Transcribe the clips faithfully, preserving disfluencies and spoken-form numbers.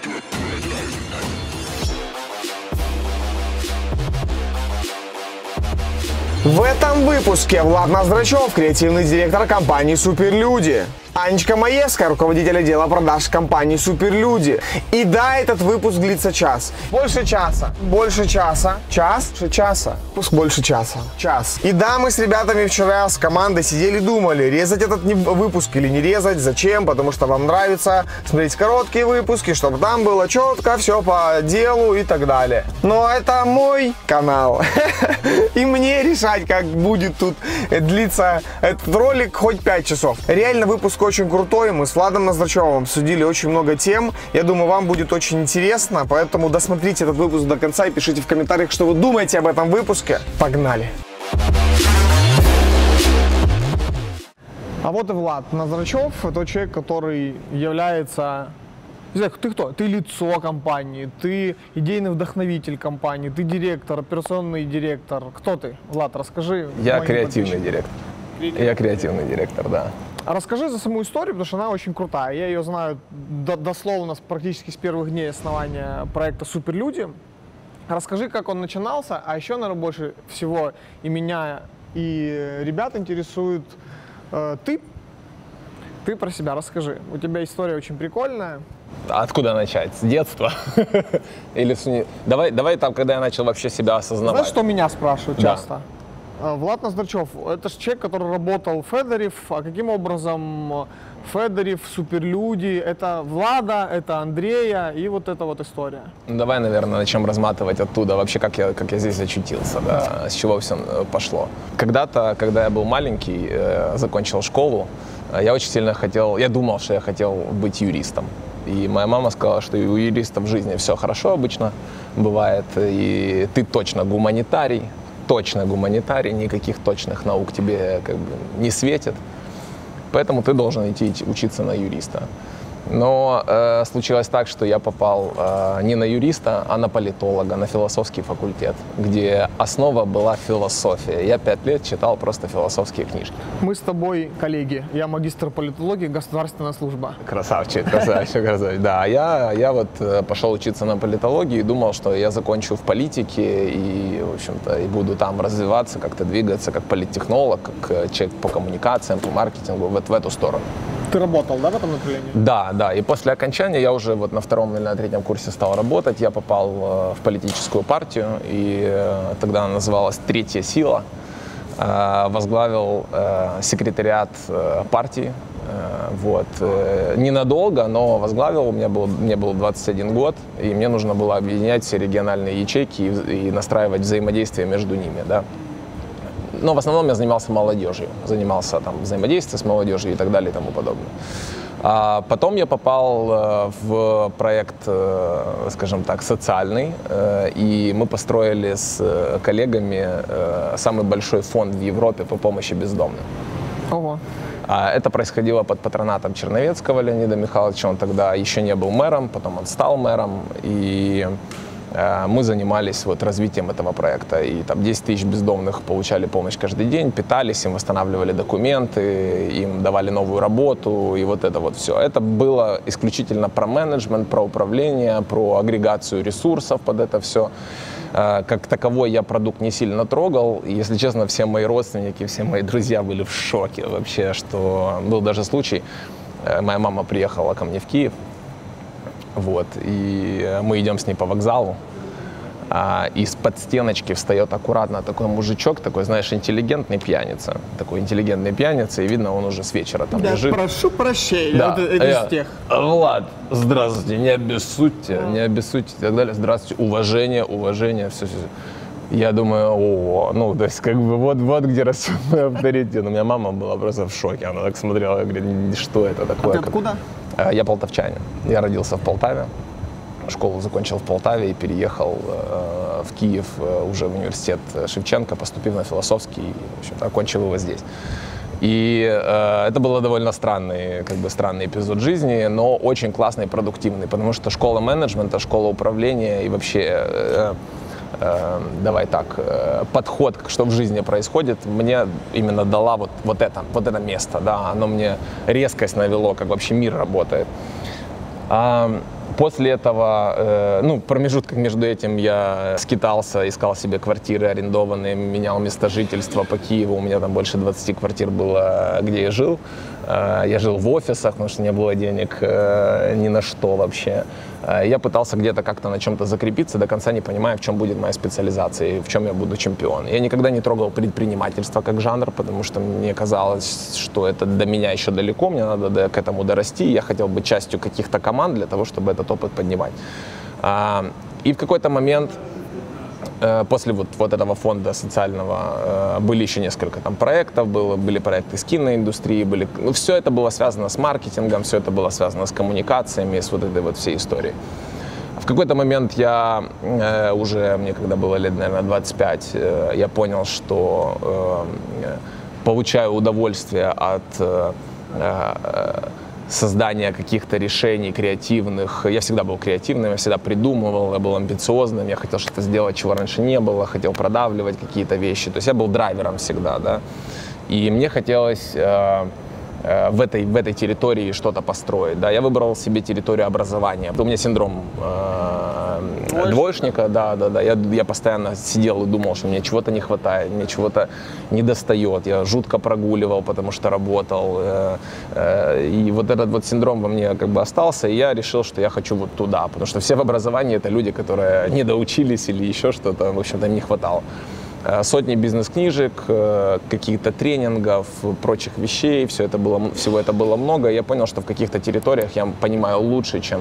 В этом выпуске Влад Ноздрачев, креативный директор компании «Суперлюди». Анечка Маевская, руководитель отдела продаж компании «Суперлюди». И да, этот выпуск длится час. Больше часа. Больше часа. Час? Больше часа. Пусть больше часа. Час. И да, мы с ребятами вчера с командой сидели и думали, резать этот выпуск или не резать. Зачем? Потому что вам нравится смотреть короткие выпуски, чтобы там было четко, все по делу и так далее. Но это мой канал. И мне решать, как будет тут длиться этот ролик хоть пять часов. Реально выпуск очень крутой. Мы с Владом Ноздрачевым обсудили очень много тем. Я думаю, вам будет очень интересно. Поэтому досмотрите этот выпуск до конца и пишите в комментариях, что вы думаете об этом выпуске. Погнали! А вот и Влад Ноздрачев. Это человек, который является... Не знаю, ты кто? Ты лицо компании, ты идейный вдохновитель компании, ты директор, операционный директор. Кто ты? Влад, расскажи. Я креативный директор. Креативный. Я креативный директор, да. Расскажи за саму историю, потому что она очень крутая. Я ее знаю дословно практически с первых дней основания проекта «Суперлюди». Расскажи, как он начинался, а еще, наверное, больше всего и меня, и ребят интересует э, ты. Ты про себя расскажи. У тебя история очень прикольная. Откуда начать? С детства? Или с... давай, давай там, когда я начал вообще себя осознавать. Знаешь, что меня спрашивают да. часто? Влад Ноздрачев, это же человек, который работал в Федорив. А каким образом Федорив, Суперлюди, это Влада, это Андрея и вот эта вот история? Ну, давай, наверное, начнем разматывать оттуда, вообще, как я, как я здесь очутился, да, с чего все пошло. Когда-то, когда я был маленький, э, закончил школу, я очень сильно хотел, я думал, что я хотел быть юристом. И моя мама сказала, что у юристов в жизни все хорошо обычно бывает, и ты точно гуманитарий, точно гуманитарий, никаких точных наук тебе как бы не светит, поэтому ты должен идти учиться на юриста. Но э, случилось так, что я попал э, не на юриста, а на политолога, на философский факультет, где основа была философия. Я пять лет читал просто философские книжки. Мы с тобой коллеги. Я магистр политологии, государственная служба. Красавчик, красавчик, красавчик. Да, я, я вот пошел учиться на политологии и думал, что я закончу в политике и, в общем-то, и буду там развиваться, как-то двигаться, как политтехнолог, как человек по коммуникациям, по маркетингу, вот в эту сторону. Ты работал, да, в этом направлении? Да, да. И после окончания я уже вот на втором или на третьем курсе стал работать. Я попал в политическую партию, и тогда она называлась «Третья сила». Возглавил секретариат партии. Вот. Ненадолго, но возглавил. У меня был, мне был двадцать один год, и мне нужно было объединять все региональные ячейки и, и настраивать взаимодействие между ними, да. Но в основном я занимался молодежью, занимался там взаимодействием с молодежью и так далее и тому подобное. А потом я попал в проект, скажем так, социальный, и мы построили с коллегами самый большой фонд в Европе по помощи бездомным. Ого. Это происходило под патронатом Черновецкого Леонида Михайловича, он тогда еще не был мэром, потом он стал мэром, и мы занимались вот развитием этого проекта. И там десять тысяч бездомных получали помощь каждый день, питались, им восстанавливали документы, им давали новую работу, и вот это вот все. Это было исключительно про менеджмент, про управление, про агрегацию ресурсов под это все. Как таковой я продукт не сильно трогал. И, если честно, все мои родственники, все мои друзья были в шоке вообще, что был даже случай, моя мама приехала ко мне в Киев, вот, и мы идем с ней по вокзалу, а из-под стеночки встает аккуратно такой мужичок, такой, знаешь, интеллигентный пьяница, такой интеллигентный пьяница, и видно, он уже с вечера там да, лежит. Прошу прощения, да. это, это я, из тех. Влад, здравствуйте, не обессудьте, а. не обессудьте и так далее, здравствуйте, уважение, уважение, все, все. Я думаю, о, ну, то есть, как бы, вот, вот где растет мой авторитет. У меня мама была просто в шоке, она так смотрела, и говорит, что это такое? А ты откуда? Я полтавчанин. Я родился в Полтаве, школу закончил в Полтаве и переехал э, в Киев э, уже в университет Шевченко, поступив на философский, в общем-то, окончил его здесь. И э, это был довольно странный, как бы, странный эпизод жизни, но очень классный и продуктивный, потому что школа менеджмента, школа управления и вообще, э, э, давай так, э, подход, что в жизни происходит, мне именно дала вот, вот, это, вот это место, да, оно мне резкость навело, как вообще мир работает. А, После этого, э, ну, в промежутках между этим я скитался, искал себе квартиры арендованные, менял место жительства по Киеву. У меня там больше двадцати квартир было, где я жил. Э, я жил в офисах, потому что не было денег э, ни на что вообще. Э, я пытался где-то как-то на чем-то закрепиться, до конца не понимая, в чем будет моя специализация и в чем я буду чемпион. Я никогда не трогал предпринимательство как жанр, потому что мне казалось, что это до меня еще далеко, мне надо до, к этому дорасти. Я хотел быть частью каких-то команд для того, чтобы этот опыт поднимать. А, и в какой-то момент э, после вот, вот этого фонда социального э, были еще несколько там проектов, было, были проекты с киноиндустрией, были, ну, все это было связано с маркетингом, все это было связано с коммуникациями, с вот этой вот всей историей. В какой-то момент я э, уже, мне когда было лет, наверное, двадцать пять, э, я понял, что э, получаю удовольствие от э, э, создания каких-то решений креативных. Я всегда был креативным, я всегда придумывал, я был амбициозным, я хотел что-то сделать, чего раньше не было, хотел продавливать какие-то вещи. То есть я был драйвером всегда, да. И мне хотелось э, э, в этой, в этой территории что-то построить, да. Я выбрал себе территорию образования. У меня синдром э, двоечника, да, да, да. Я, я постоянно сидел и думал, что мне чего-то не хватает, мне чего-то не достает. Я жутко прогуливал, потому что работал. Э, э, и вот этот вот синдром во мне как бы остался, и я решил, что я хочу вот туда. Потому что все в образовании — это люди, которые не доучились или еще что-то, в общем-то, им не хватало. Сотни бизнес-книжек, каких-то тренингов, прочих вещей, все это было, всего это было много. Я понял, что в каких-то территориях я понимаю лучше, чем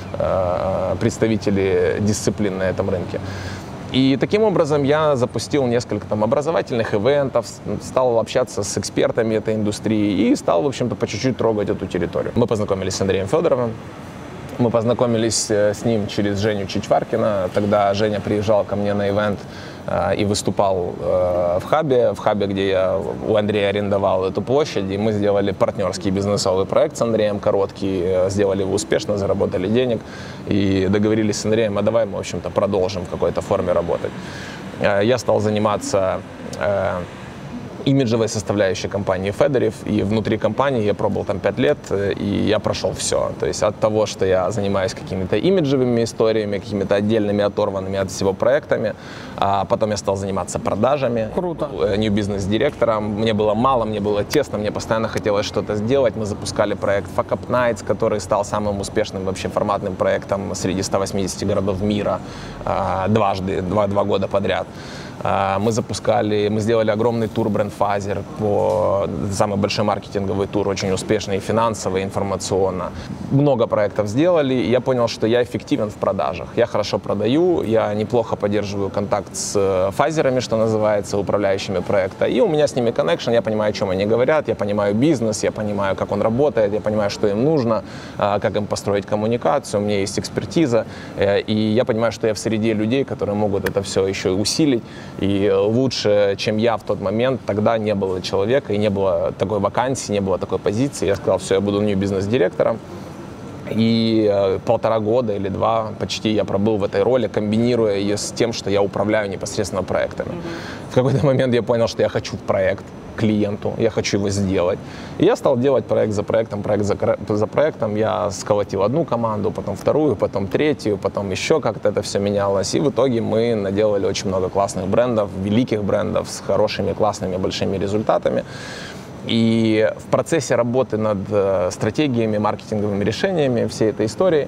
представители дисциплин на этом рынке. И таким образом я запустил несколько там образовательных ивентов, стал общаться с экспертами этой индустрии и стал, в общем-то, по чуть-чуть трогать эту территорию. Мы познакомились с Андреем Федоровым. Мы познакомились с ним через Женю Чичваркина. Тогда Женя приезжал ко мне на ивент э, и выступал э, в хабе, в хабе, где я у Андрея арендовал эту площадь. И мы сделали партнерский бизнесовый проект с Андреем, короткий, э, сделали его успешно, заработали денег и договорились с Андреем, а давай мы, в общем-то, продолжим в какой-то форме работать. Э, я стал заниматься э, имиджевой составляющей компании Федорив, и внутри компании я пробовал там пять лет, и я прошел все. То есть от того, что я занимаюсь какими-то имиджевыми историями, какими-то отдельными, оторванными от всего проектами, а потом я стал заниматься продажами. Круто. New Business директором. Мне было мало, мне было тесно, мне постоянно хотелось что-то сделать. Мы запускали проект Fuck Up Nights, который стал самым успешным вообще форматным проектом среди ста восьмидесяти городов мира дважды, два, два года подряд. Мы запускали, мы сделали огромный тур Brandphaser, по, самый большой маркетинговый тур, очень успешный и финансово, и информационно. Много проектов сделали, и я понял, что я эффективен в продажах. Я хорошо продаю, я неплохо поддерживаю контакт с фазерами, что называется, управляющими проекта. И у меня с ними коннекшн, я понимаю, о чем они говорят, я понимаю бизнес, я понимаю, как он работает, я понимаю, что им нужно, как им построить коммуникацию, у меня есть экспертиза, и я понимаю, что я в среде людей, которые могут это все еще усилить. И лучше, чем я в тот момент, тогда не было человека, и не было такой вакансии, не было такой позиции. Я сказал, все, я буду New Business директором. И э, полтора года или два почти я пробыл в этой роли, комбинируя ее с тем, что я управляю непосредственно проектами. Mm-hmm. В какой-то момент я понял, что я хочу проект клиенту, я хочу его сделать. И я стал делать проект за проектом, проект за, за проектом. Я сколотил одну команду, потом вторую, потом третью, потом еще как-то это все менялось. И в итоге мы наделали очень много классных брендов, великих брендов с хорошими, классными, большими результатами. И в процессе работы над стратегиями, маркетинговыми решениями всей этой истории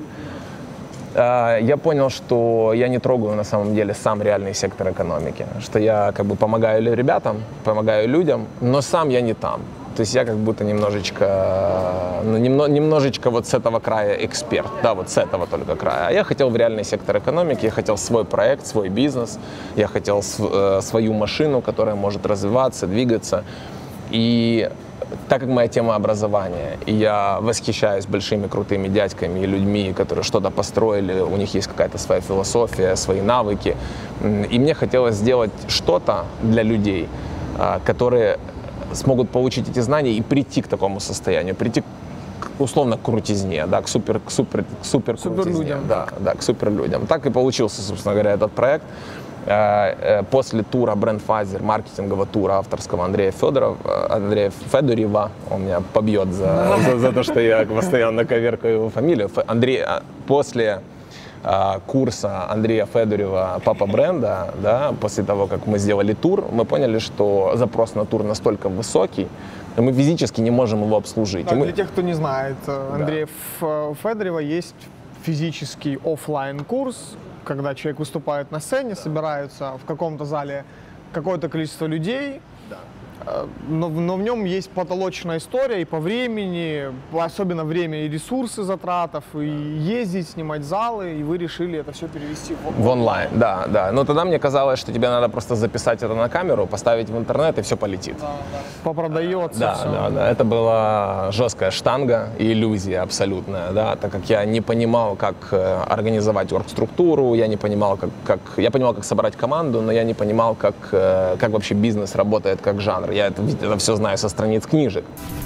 я понял, что я не трогаю на самом деле сам реальный сектор экономики, что я как бы помогаю ребятам, помогаю людям, но сам я не там. То есть я как будто немножечко, ну, немно, немножечко вот с этого края эксперт, да, вот с этого только края. А я хотел в реальный сектор экономики, я хотел свой проект, свой бизнес, я хотел св- свою машину, которая может развиваться, двигаться. И так как моя тема образования, и я восхищаюсь большими крутыми дядьками и людьми, которые что-то построили, у них есть какая-то своя философия, свои навыки, и мне хотелось сделать что-то для людей, которые смогут получить эти знания и прийти к такому состоянию, прийти к, условно к крутизне, да, к супер, к супер, к супер крутизне, суперлюдям. Да, да, к суперлюдям. Так и получился, собственно говоря, этот проект. после тура Brandphaser, маркетингового тура авторского Андрея Федорова, Андрея Федорева, он меня побьет за, за, за то, что я постоянно коверкаю его фамилию. Андрей, после курса Андрея Федорева «Папа бренда», да, после того, как мы сделали тур, мы поняли, что запрос на тур настолько высокий, мы физически не можем его обслужить. Да, мы... Для тех, кто не знает, Андрея да. Федорева есть физический офлайн курс, когда человек выступает на сцене, собираются в каком-то зале какое-то количество людей, да. но, но в нем есть потолочная история и по времени, особенно время и ресурсы затратов, и ездить, снимать залы, и вы решили это все перевести в, в онлайн. Да, да. Но тогда мне казалось, что тебе надо просто записать это на камеру, поставить в интернет, и все полетит. Да, да. Попродается да, все. Да, да. Это была жесткая штанга и иллюзия абсолютная, да, так как я не понимал, как организовать оргструктуру, я не понимал, как, как... Я понимал, как собрать команду, но я не понимал, как, как вообще бизнес работает как жанр. Я это, это все знаю со страниц книжек.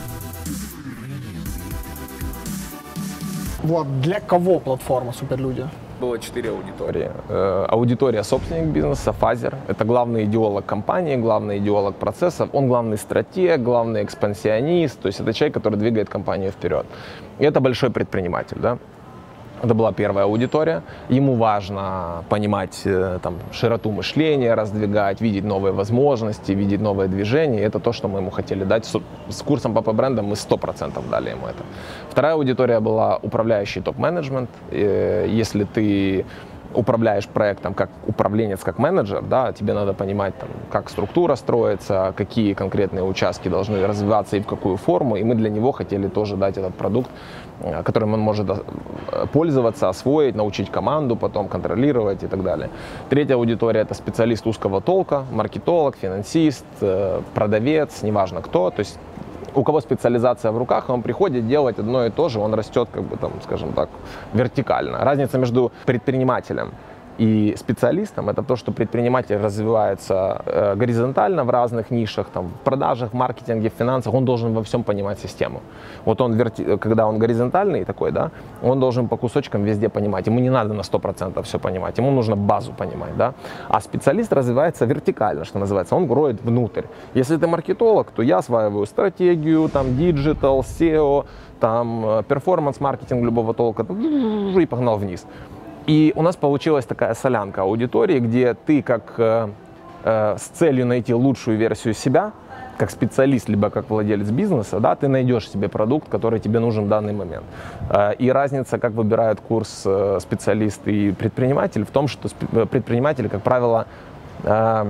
Влад, для кого платформа «Суперлюди»? Было четыре аудитории. Э, аудитория собственник бизнеса, Фазер. Это главный идеолог компании, главный идеолог процессов. Он главный стратег, главный экспансионист. То есть это человек, который двигает компанию вперед. И это большой предприниматель, да? Это была первая аудитория. Ему важно понимать там, широту мышления, раздвигать, видеть новые возможности, видеть новые движения. И это то, что мы ему хотели дать. С курсом Папа бренда мы сто процентов дали ему это. Вторая аудитория была управляющий топ-менеджмент. Если ты управляешь проектом как управленец, как менеджер, да, тебе надо понимать, там, как структура строится, какие конкретные участки должны развиваться и в какую форму. И мы для него хотели тоже дать этот продукт, которым он может пользоваться, освоить, научить команду, потом контролировать и так далее. Третья аудитория – это специалист узкого толка, маркетолог, финансист, продавец, неважно кто. То есть у кого специализация в руках, он приходит делать одно и то же, он растет, как бы, там, скажем так, вертикально. Разница между предпринимателем и специалистом – это то, что предприниматель развивается э, горизонтально в разных нишах, там, в продажах, в маркетинге, в финансах, он должен во всем понимать систему. Вот он, верти... когда он горизонтальный такой, да, он должен по кусочкам везде понимать. Ему не надо на сто процентов все понимать, ему нужно базу понимать, да. А специалист развивается вертикально, что называется, он роет внутрь. Если ты маркетолог, то я осваиваю стратегию, там, диджитал, сео, там, перформанс-маркетинг любого толка, и погнал вниз. И у нас получилась такая солянка аудитории, где ты как э, э, с целью найти лучшую версию себя, как специалист, либо как владелец бизнеса, да, ты найдешь себе продукт, который тебе нужен в данный момент. Э, и разница, как выбирают курс э, специалист и предприниматель, в том, что предприниматель, как правило, э,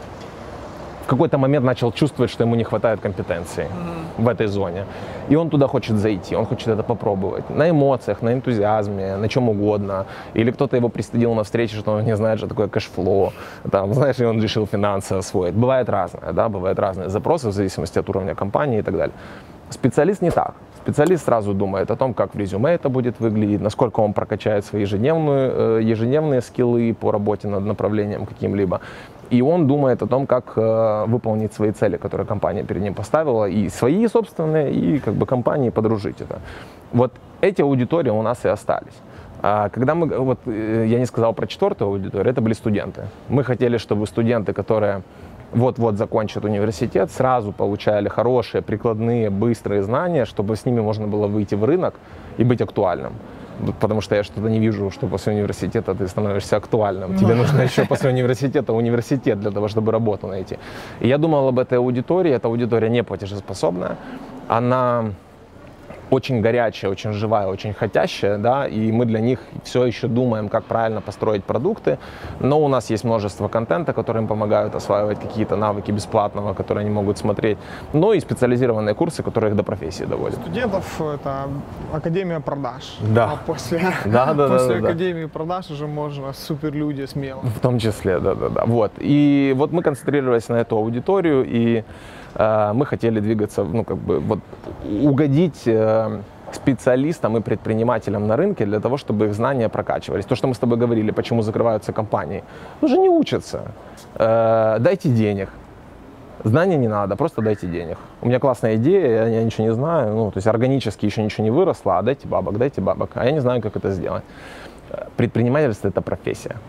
в какой-то момент начал чувствовать, что ему не хватает компетенции mm-hmm. в этой зоне. И он туда хочет зайти, он хочет это попробовать. На эмоциях, на энтузиазме, на чем угодно. Или кто-то его пристыдил на встрече, что он не знает, что такое кэшфлоу. Там, знаешь, и он решил финансы освоить. Бывает разное, да, бывают разные запросы в зависимости от уровня компании и так далее. Специалист не так. Специалист сразу думает о том, как в резюме это будет выглядеть, насколько он прокачает свои ежедневные, ежедневные скиллы по работе над направлением каким-либо. И он думает о том, как э, выполнить свои цели, которые компания перед ним поставила, и свои собственные, и как бы компании подружить это. Вот эти аудитории у нас и остались. А когда мы, вот я не сказал про четвертую аудиторию, это были студенты. Мы хотели, чтобы студенты, которые вот-вот закончат университет, сразу получали хорошие, прикладные, быстрые знания, чтобы с ними можно было выйти в рынок и быть актуальным. Потому что я что-то не вижу, что после университета ты становишься актуальным. Тебе нужно еще после университета университет для того, чтобы работу найти. И я думал об этой аудитории. Эта аудитория не платежеспособная. Она очень горячая, очень живая, очень хотящая, да, и мы для них все еще думаем, как правильно построить продукты, но у нас есть множество контента, которые им помогают осваивать какие-то навыки бесплатного, которые они могут смотреть, но и специализированные курсы, которые их до профессии доводят. Студентов это Академия продаж, да. А после, да, да, после да, Академии да. продаж уже можно суперлюди смело. В том числе, да-да-да. Вот. И вот мы концентрировались на эту аудиторию, и мы хотели двигаться, ну, как бы, вот, угодить э, специалистам и предпринимателям на рынке для того, чтобы их знания прокачивались. То, что мы с тобой говорили, почему закрываются компании. Уже не учатся. Э, дайте денег. Знания не надо, просто дайте денег. У меня классная идея, я, я ничего не знаю, ну, то есть органически еще ничего не выросло, а дайте бабок, дайте бабок. А я не знаю, как это сделать. Предпринимательство – это профессия.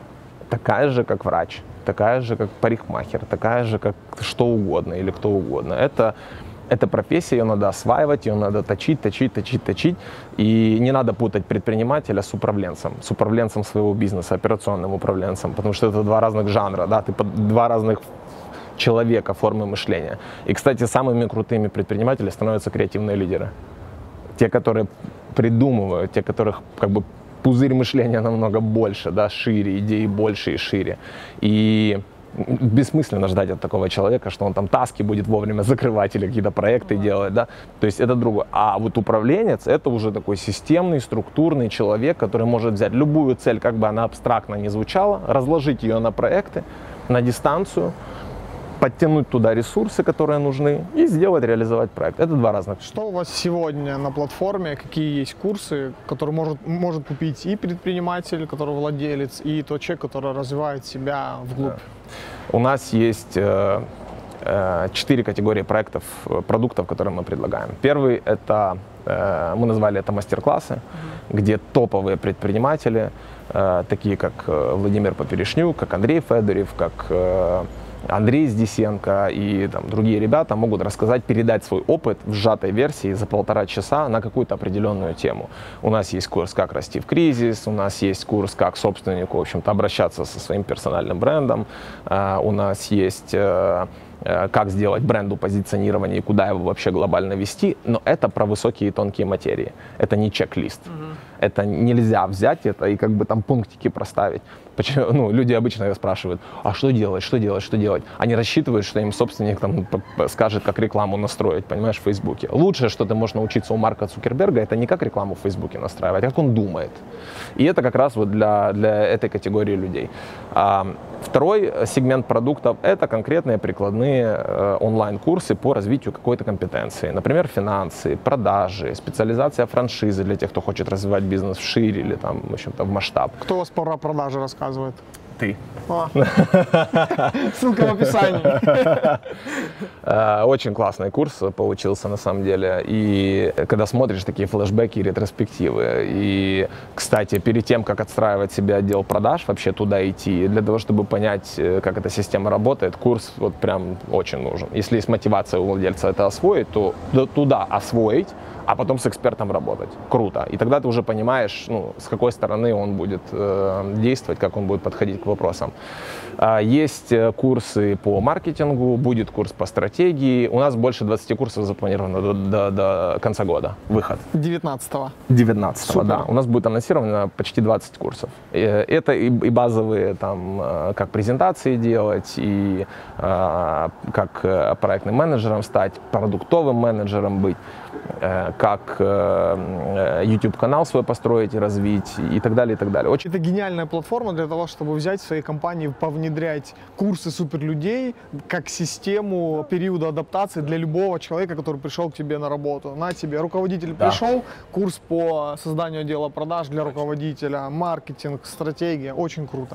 такая же, как врач, такая же, как парикмахер, такая же, как что угодно или кто угодно. Это, это профессия, ее надо осваивать, ее надо точить, точить, точить, точить. И не надо путать предпринимателя с управленцем, с управленцем своего бизнеса, операционным управленцем, потому что это два разных жанра, да, ты под два разных человека, формы мышления. И, кстати, самыми крутыми предпринимателями становятся креативные лидеры. Те, которые придумывают, те, которых как бы пузырь мышления намного больше, да, шире, идеи больше и шире. И бессмысленно ждать от такого человека, что он там таски будет вовремя закрывать или какие-то проекты делать, да. То есть это другое. А вот управленец — это уже такой системный, структурный человек, который может взять любую цель, как бы она абстрактно ни звучала, разложить ее на проекты, на дистанцию, подтянуть туда ресурсы, которые нужны, и сделать, реализовать проект. Это два разных. Что у вас сегодня на платформе, какие есть курсы, которые может, может купить и предприниматель, который владелец, и тот человек, который развивает себя вглубь? Да. У нас есть э, э, четыре категории проектов, продуктов, которые мы предлагаем. Первый — это, э, мы назвали это мастер-классы, mm-hmm. где топовые предприниматели, э, такие как Владимир Поперечнюк, как Андрей Федорев, как э, Андрей Здисенко и там, другие ребята могут рассказать, передать свой опыт в сжатой версии за полтора часа на какую-то определенную тему. У нас есть курс «Как расти в кризис», у нас есть курс «Как собственнику, в общем-то, обращаться со своим персональным брендом», uh, у нас есть uh, как сделать бренду позиционирование и куда его вообще глобально вести, но это про высокие и тонкие материи. Это не чек-лист. Uh-huh. Это нельзя взять это и как бы там пунктики проставить. Почему? Ну, люди обычно спрашивают, а что делать, что делать, что делать? Они рассчитывают, что им собственник там скажет, как рекламу настроить, понимаешь, в Фейсбуке. Лучшее, что ты можешь научиться у Марка Цукерберга, это не как рекламу в Фейсбуке настраивать, а как он думает. И это как раз вот для, для этой категории людей. А, второй сегмент продуктов — это конкретные прикладные э, онлайн-курсы по развитию какой-то компетенции. Например, финансы, продажи, специализация франшизы для тех, кто хочет развивать бизнес вширь или там, в общем-то, в масштаб. Кто у вас про продажи рассказывает? Ты. А. Ссылка в описании. Очень классный курс получился на самом деле. И когда смотришь такие флешбеки и ретроспективы. И, кстати, перед тем, как отстраивать себе отдел продаж, вообще туда идти, для того, чтобы понять, как эта система работает, курс вот прям очень нужен. Если есть мотивация у владельца это освоить, то туда освоить, а потом с экспертом работать. Круто. И тогда ты уже понимаешь, ну, с какой стороны он будет э, действовать, как он будет подходить к вопросам. А, есть курсы по маркетингу, будет курс по стратегии. У нас больше двадцати курсов запланировано до, до, до конца года. Выход. девятнадцатого. девятнадцатого, да. У нас будет анонсировано почти двадцать курсов. И, это и, и базовые, там, как презентации делать, и э, как проектным менеджером стать, продуктовым менеджером быть, как YouTube-канал свой построить и развить, и так далее, и так далее. Очень... Это гениальная платформа для того, чтобы взять в своей компании, повнедрять курсы суперлюдей как систему периода адаптации для любого человека, который пришел к тебе на работу. На тебе, руководитель да. пришел, курс по созданию отдела продаж для руководителя, маркетинг, стратегия. Очень круто.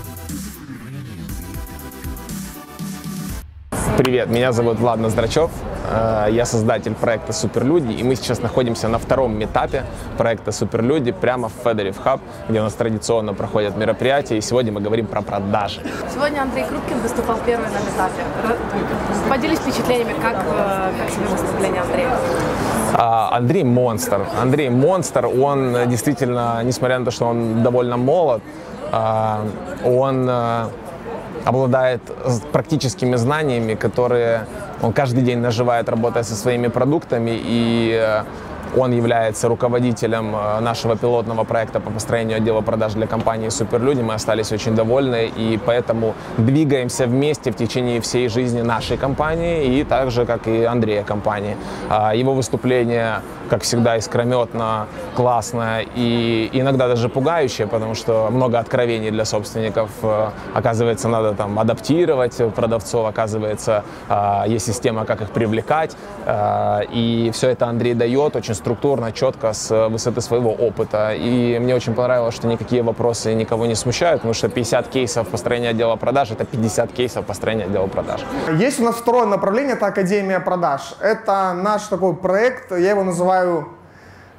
Привет, меня зовут Влад Ноздрачев, я создатель проекта «Суперлюди», и мы сейчас находимся на втором этапе проекта «Суперлюди» прямо в Федорев Хаб, где у нас традиционно проходят мероприятия, и сегодня мы говорим про продажи. Сегодня Андрей Крупкин выступал первый на этапе. Поделись впечатлениями, как, как себе выступление Андрея? Андрей монстр. Андрей монстр, он действительно, несмотря на то, что он довольно молод, он обладает практическими знаниями, которые он каждый день наживает, работая со своими продуктами, и он является руководителем нашего пилотного проекта по построению отдела продаж для компании «Суперлюди». Мы остались очень довольны, и поэтому двигаемся вместе в течение всей жизни нашей компании, и так же, как и Андрея компании. Его выступление, как всегда, искрометно, классное и иногда даже пугающее, потому что много откровений для собственников. Оказывается, надо там адаптировать продавцов, оказывается, есть система, как их привлекать, и все это Андрей дает очень структурно, четко, с высоты своего опыта. И мне очень понравилось, что никакие вопросы никого не смущают, потому что пятьдесят кейсов построения отдела продаж — это пятьдесят кейсов построения отдела продаж. Есть у нас второе направление, это Академия продаж. Это наш такой проект, я его называю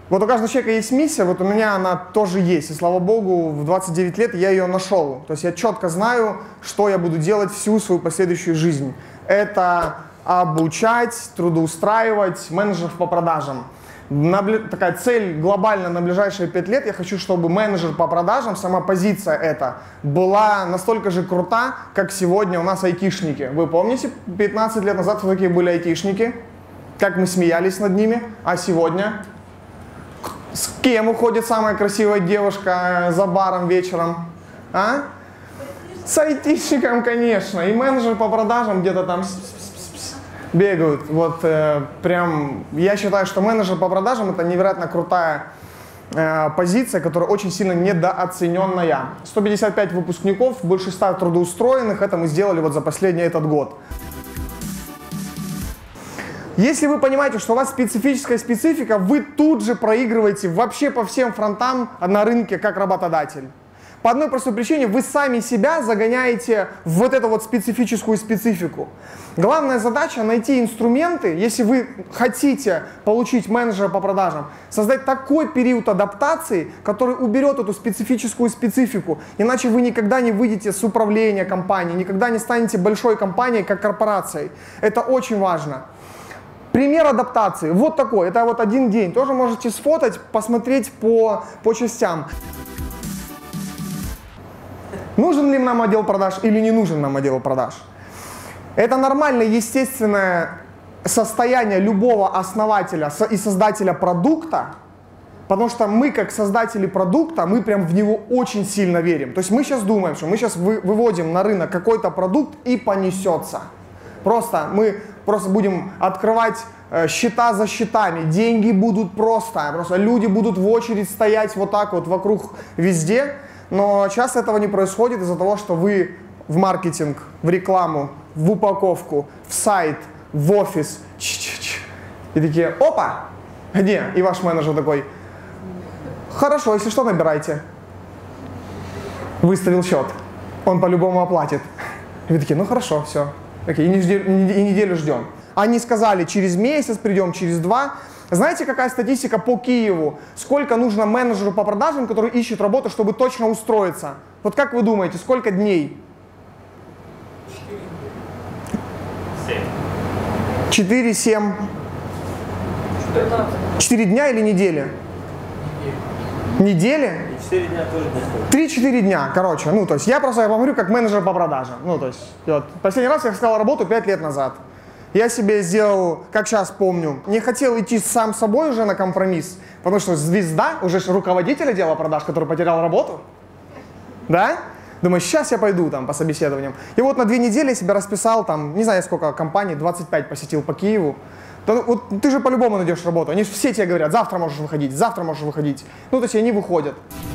Вот у каждого человека есть миссия, вот у меня она тоже есть. И слава богу, в двадцать девять лет я ее нашел. То есть я четко знаю, что я буду делать всю свою последующую жизнь. Это обучать, трудоустраивать менеджеров по продажам. На, такая цель глобально на ближайшие пять лет. Я хочу, чтобы менеджер по продажам, сама позиция эта, была настолько же крута, как сегодня у нас айтишники. Вы помните, пятнадцать лет назад вы такие были айтишники? Как мы смеялись над ними? А сегодня? С кем уходит самая красивая девушка за баром вечером? А? С айтишником, конечно. И менеджер по продажам где-то там бегают. Вот э, прям, я считаю, что менеджер по продажам это невероятно крутая э, позиция, которая очень сильно недооцененная. сто пятьдесят пять выпускников, больше ста трудоустроенных, это мы сделали вот за последний этот год. Если вы понимаете, что у вас специфическая специфика, вы тут же проигрываете вообще по всем фронтам на рынке как работодатель. По одной простой причине, вы сами себя загоняете в вот эту вот специфическую специфику. Главная задача найти инструменты, если вы хотите получить менеджера по продажам, создать такой период адаптации, который уберет эту специфическую специфику. Иначе вы никогда не выйдете с управления компанией, никогда не станете большой компанией, как корпорацией. Это очень важно. Пример адаптации. Вот такой. Это вот один день. Тоже можете сфотать, посмотреть по, по частям. Нужен ли нам отдел продаж или не нужен нам отдел продаж? Это нормальное, естественное состояние любого основателя и создателя продукта, потому что мы, как создатели продукта, мы прям в него очень сильно верим. То есть мы сейчас думаем, что мы сейчас вы, выводим на рынок какой-то продукт и понесется. Просто мы просто будем открывать э, счета за счетами, деньги будут просто, просто люди будут в очередь стоять вот так вот вокруг везде, но часто этого не происходит из-за того, что вы в маркетинг, в рекламу, в упаковку, в сайт, в офис, ч-ч-ч, и такие, опа, где? И ваш менеджер такой, хорошо, если что, набирайте. Выставил счет, он по-любому оплатит. И вы такие, ну хорошо, все. Okay, и, неделю, и неделю ждем. Они сказали, через месяц придем, через два. Знаете, какая статистика по Киеву? Сколько нужно менеджеру по продажам, который ищет работу, чтобы точно устроиться? Вот как вы думаете, сколько дней? четыре, семь. четыре дня или недели? Недели? четыре дня тоже доходит. три-четыре дня, короче. Ну, то есть я просто говорю как менеджер по продажам. Ну, то есть, вот, последний раз я искал работу пять лет назад. Я себе сделал, как сейчас помню, не хотел идти сам с собой уже на компромисс, потому что звезда, уже руководитель отдела продаж, который потерял работу. Да? Думаю, сейчас я пойду там по собеседованиям. И вот на две недели я себя расписал, там, не знаю сколько компаний, двадцать пять посетил по Киеву. Да, вот ты же по-любому найдешь работу. Они же все тебе говорят, завтра можешь выходить, завтра можешь выходить. Ну, то есть они выходят.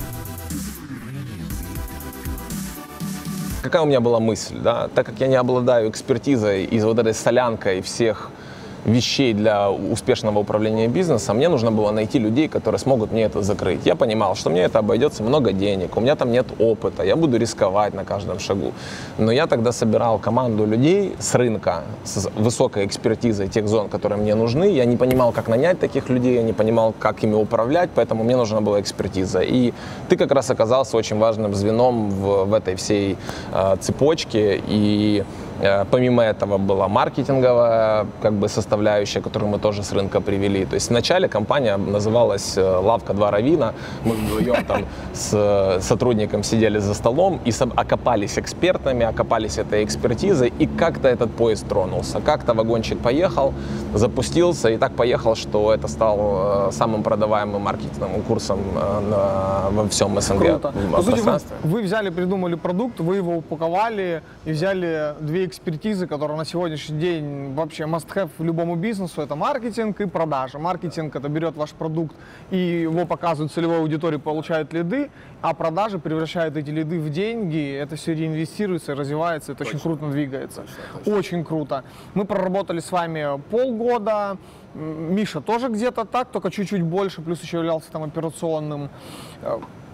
Какая у меня была мысль, да? Так как я не обладаю экспертизой из вот этой солянкой всех вещей для успешного управления бизнесом, мне нужно было найти людей, которые смогут мне это закрыть. Я понимал, что мне это обойдется много денег, у меня там нет опыта, я буду рисковать на каждом шагу. Но я тогда собирал команду людей с рынка, с высокой экспертизой тех зон, которые мне нужны. Я не понимал, как нанять таких людей, я не понимал, как ими управлять, поэтому мне нужна была экспертиза. И ты как раз оказался очень важным звеном в, в этой всей э, цепочке. И э, помимо этого была маркетинговая как бы составляющая, которую мы тоже с рынка привели. То есть вначале компания называлась «Лавка два Равина». Мы вдвоем там с сотрудником сидели за столом и окопались экспертами, окопались этой экспертизой, и как-то этот поезд тронулся. Как-то вагончик поехал, запустился, и так поехал, что это стал самым продаваемым маркетинговым курсом на, во всем СНГ. Круто. Пространстве. Вы, вы взяли, придумали продукт, вы его упаковали и взяли две экспертизы, которые на сегодняшний день вообще must-have в любом бизнесу. Это маркетинг и продажа. Маркетинг — это берет ваш продукт и его показывают целевой аудитории, получают лиды, а продажи превращают эти лиды в деньги, это все реинвестируется, развивается, это точно. Очень круто двигается. Точно, точно. Очень круто. Мы проработали с вами полгода, Миша тоже где-то так, только чуть-чуть больше, плюс еще являлся там операционным.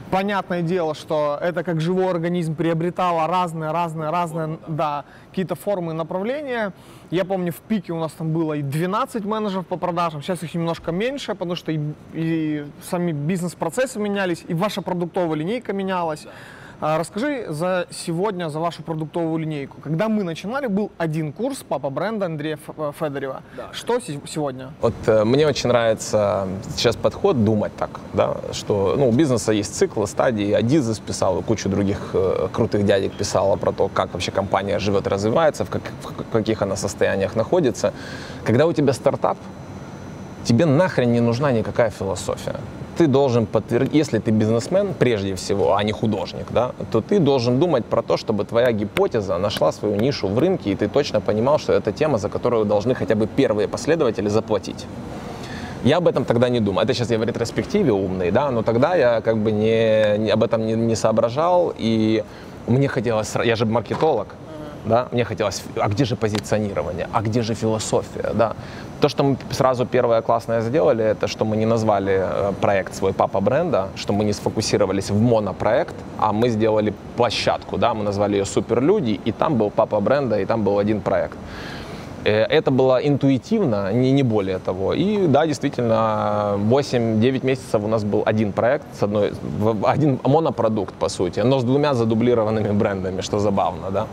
понятное дело, что это как живой организм приобретало разные, разные, разные, да, какие-то формы и направления. Я помню, в пике у нас там было и двенадцать менеджеров по продажам, сейчас их немножко меньше, потому что и, и сами бизнес-процессы менялись, и ваша продуктовая линейка менялась. Расскажи за сегодня, за вашу продуктовую линейку. Когда мы начинали, был один курс папа бренда Андрея Федорева. Да. Что сегодня? Вот э, мне очень нравится сейчас подход думать так, да, что ну, у бизнеса есть циклы, стадии. Адизес писал, и кучу других э, крутых дядек писала про то, как вообще компания живет, развивается, в, как, в каких она состояниях находится. Когда у тебя стартап, тебе нахрен не нужна никакая философия. Ты должен подтвердить, если ты бизнесмен, прежде всего, а не художник, да, то ты должен думать про то, чтобы твоя гипотеза нашла свою нишу в рынке, и ты точно понимал, что это тема, за которую должны хотя бы первые последователи заплатить. Я об этом тогда не думал. Это сейчас я в ретроспективе умный, да, но тогда я как бы не, не, об этом не, не соображал, и мне хотелось, я же маркетолог, да, мне хотелось, а где же позиционирование, а где же философия, да. То, что мы сразу первое классное сделали, это что мы не назвали проект свой папа бренда, что мы не сфокусировались в монопроект, а мы сделали площадку, да, мы назвали ее Суперлюди, и там был папа бренда, и там был один проект. Это было интуитивно, не, не более того. И да, действительно, восемь-девять месяцев у нас был один проект, с одной, один монопродукт, по сути, но с двумя задублированными брендами, что забавно, да.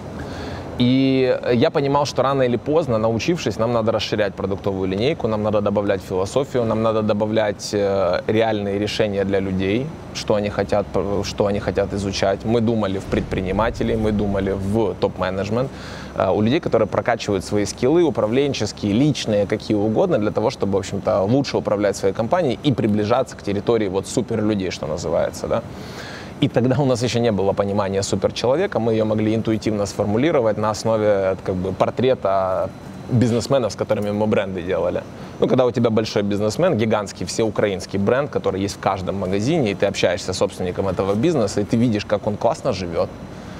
И я понимал, что рано или поздно, научившись, нам надо расширять продуктовую линейку, нам надо добавлять философию, нам надо добавлять реальные решения для людей, что они хотят, что они хотят изучать. Мы думали в предпринимателей, мы думали в топ-менеджмент, у людей, которые прокачивают свои скиллы, управленческие, личные, какие угодно, для того, чтобы, в общем-то, лучше управлять своей компанией и приближаться к территории вот суперлюдей, что называется, да. И тогда у нас еще не было понимания суперчеловека, мы ее могли интуитивно сформулировать на основе как бы, портрета бизнесменов, с которыми мы бренды делали. Ну, когда у тебя большой бизнесмен, гигантский всеукраинский бренд, который есть в каждом магазине, и ты общаешься с собственником этого бизнеса, и ты видишь, как он классно живет,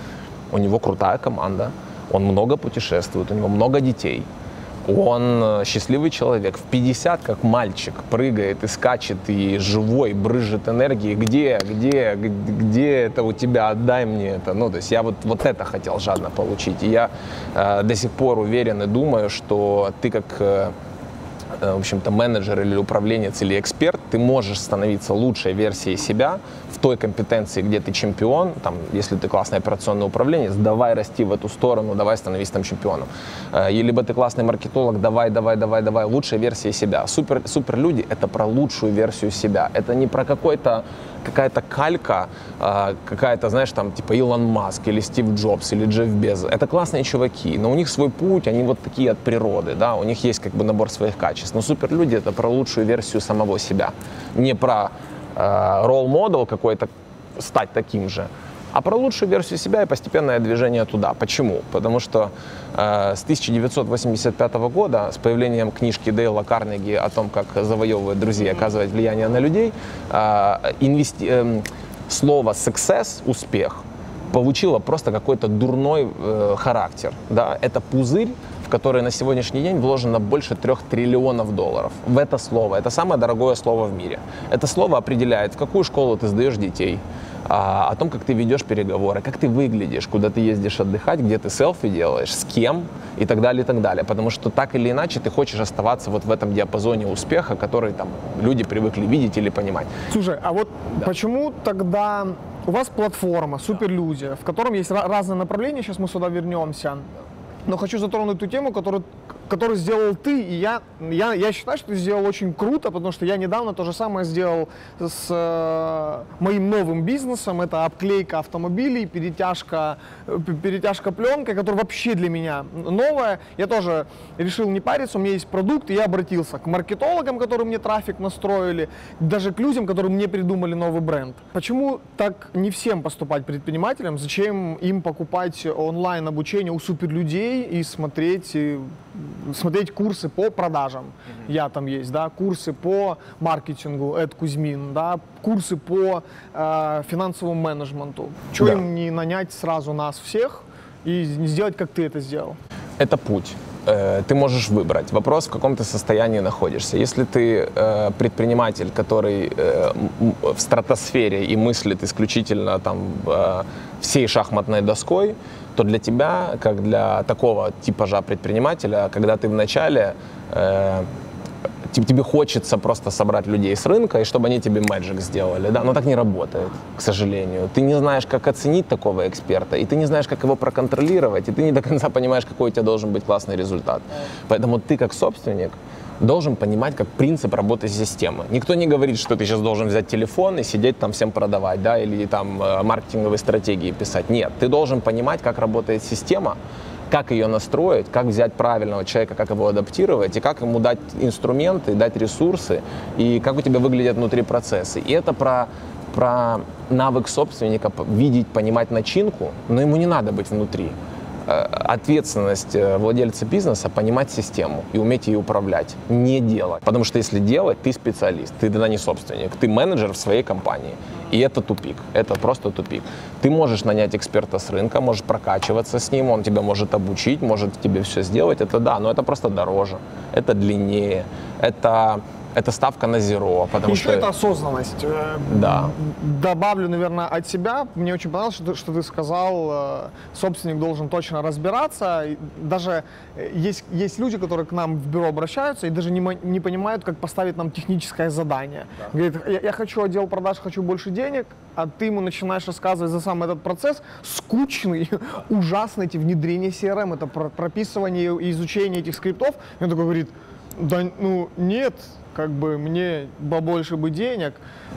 у него крутая команда, он много путешествует, у него много детей. Он счастливый человек, в пятьдесят, как мальчик, прыгает и скачет, и живой, брызжет энергией. Где, где, где это у тебя, отдай мне это. Ну, то есть я вот, вот это хотел жадно получить. И я э, до сих пор уверен и думаю, что ты как, э, в общем-то, менеджер или управленец или эксперт, ты можешь становиться лучшей версией себя в той компетенции, где ты чемпион. Там, если ты классный операционный управленец, давай расти в эту сторону, давай становись там чемпионом. И либо ты классный маркетолог, давай, давай, давай, давай, лучшая версия себя. Супер, суперлюди — это про лучшую версию себя. Это не про какой-то какая-то калька, какая-то, знаешь, там, типа Илон Маск или Стив Джобс или Джефф Безос. Это классные чуваки, но у них свой путь, они вот такие от природы, да, у них есть как бы набор своих качеств. Но суперлюди — это про лучшую версию самого себя. Не про ролл-модел какой-то, стать таким же, а про лучшую версию себя и постепенное движение туда. Почему? Потому что э, с тысяча девятьсот восемьдесят пятого года, с появлением книжки Дейла Карнеги о том, как завоевывать друзей, оказывать влияние на людей, э, инвести... э, слово «success», успех, получило просто какой-то дурной э, характер. Да? Это пузырь, в который на сегодняшний день вложено больше трех триллионов долларов. В это слово. Это самое дорогое слово в мире. Это слово определяет, в какую школу ты сдаешь детей, о том, как ты ведешь переговоры, как ты выглядишь, куда ты ездишь отдыхать, где ты селфи делаешь, с кем и так далее, и так далее. Потому что так или иначе ты хочешь оставаться вот в этом диапазоне успеха, который там люди привыкли видеть или понимать. Слушай, а вот да. Почему тогда у вас платформа Суперлюди, в котором есть разные направления, сейчас мы сюда вернемся, но хочу затронуть ту тему, которую, которую сделал ты, и я, я, я считаю, что ты сделал очень круто, потому что я недавно то же самое сделал с э, моим новым бизнесом, это обклейка автомобилей, перетяжка, перетяжка пленкой, которая вообще для меня новая. Я тоже решил не париться, у меня есть продукт, и я обратился к маркетологам, которые мне трафик настроили, даже к людям, которые мне придумали новый бренд. Почему так не всем поступать предпринимателям? Зачем им покупать онлайн обучение у суперлюдей и смотреть, и смотреть курсы по продажам? Mm-hmm. Я там есть, да, курсы по маркетингу, Эд Кузьмин, да, курсы по э, финансовому менеджменту. Чего да. им не нанять сразу нас всех и не сделать, как ты это сделал? Это путь. э, ты можешь выбрать. Вопрос, в каком ты состоянии находишься. Если ты э, предприниматель, который э, в стратосфере и мыслит исключительно там э, всей шахматной доской, то для тебя, как для такого типажа предпринимателя, когда ты в начале, э, тебе хочется просто собрать людей с рынка, и чтобы они тебе мэджик сделали, да, но так не работает, к сожалению. Ты не знаешь, как оценить такого эксперта, и ты не знаешь, как его проконтролировать, и ты не до конца понимаешь, какой у тебя должен быть классный результат. Поэтому ты, как собственник, должен понимать, как принцип работы системы. Никто не говорит, что ты сейчас должен взять телефон и сидеть там всем продавать, да, или там маркетинговые стратегии писать. Нет, ты должен понимать, как работает система, как ее настроить, как взять правильного человека, как его адаптировать, и как ему дать инструменты, дать ресурсы, и как у тебя выглядят внутри процессы. И это про, про навык собственника видеть, понимать начинку, но ему не надо быть внутри. Ответственность владельца бизнеса — понимать систему и уметь ее управлять, не делать. Потому что если делать, ты специалист, ты тогда не собственник, ты менеджер в своей компании. И это тупик, это просто тупик. Ты можешь нанять эксперта с рынка, можешь прокачиваться с ним, он тебя может обучить, может тебе все сделать, это да, но это просто дороже, это длиннее, это... Это ставка на зеро, потому Еще что... это осознанность. Да. Добавлю, наверное, от себя. Мне очень понравилось, что ты, что ты сказал, собственник должен точно разбираться. Даже есть, есть люди, которые к нам в бюро обращаются и даже не, не понимают, как поставить нам техническое задание. Да. Говорит, я, я хочу отдел продаж, хочу больше денег, а ты ему начинаешь рассказывать за сам этот процесс, скучный, ужасный, эти внедрения си эр эм, это прописывание и изучение этих скриптов. И он такой говорит, да ну нет, как бы мне побольше бы денег.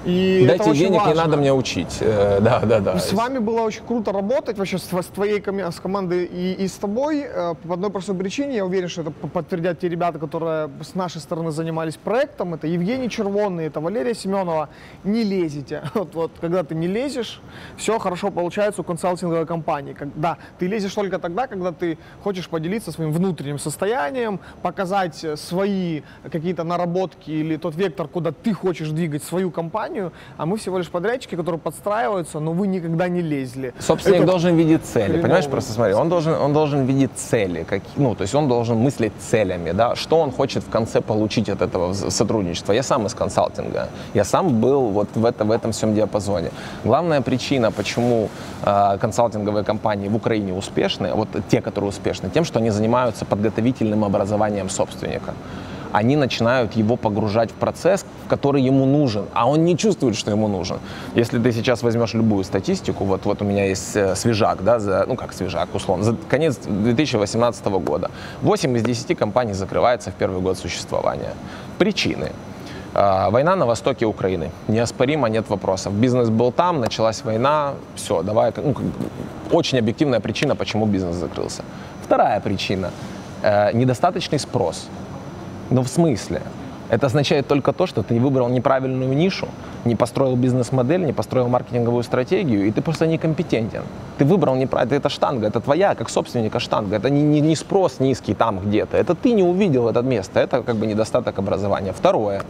И дайте денег, не надо мне учить. Э, да, да, да. С вами было очень круто работать, вообще с, с твоей с командой и, и с тобой. Э, по одной простой причине, я уверен, что это подтвердят те ребята, которые с нашей стороны занимались проектом. Это Евгений Червонный, это Валерия Семенова. Не лезете. Вот, вот, когда ты не лезешь, все хорошо получается у консалтинговой компании. Когда ты лезешь только тогда, когда ты хочешь поделиться своим внутренним состоянием, показать свои какие-то наработки или тот вектор, куда ты хочешь двигать свою компанию, а мы всего лишь подрядчики, которые подстраиваются, но вы никогда не лезли. Собственник Это должен видеть цели, хреново. понимаешь, просто смотри, он должен, он должен видеть цели, как, ну, то есть он должен мыслить целями, да, что он хочет в конце получить от этого сотрудничества. Я сам из консалтинга, я сам был вот в, это, в этом всем диапазоне. Главная причина, почему э, консалтинговые компании в Украине успешны, вот те, которые успешны, тем, что они занимаются подготовительным образованием собственника. Они начинают его погружать в процесс, который ему нужен, а он не чувствует, что ему нужен. Если ты сейчас возьмешь любую статистику, вот, вот у меня есть свежак, да, за, ну как свежак, условно, за конец две тысячи восемнадцатого года, восемь из десяти компаний закрывается в первый год существования. Причины. Война на востоке Украины. Неоспоримо, нет вопросов. Бизнес был там, началась война, все, давай, ну, очень объективная причина, почему бизнес закрылся. Вторая причина. Недостаточный спрос. Но в смысле? Это означает только то, что ты выбрал неправильную нишу, не построил бизнес-модель, не построил маркетинговую стратегию, и ты просто некомпетентен. Ты выбрал неправильно, это штанга, это твоя, как собственника штанга, это не, не, не спрос низкий там где-то, это ты не увидел это место, это как бы недостаток образования. Второе,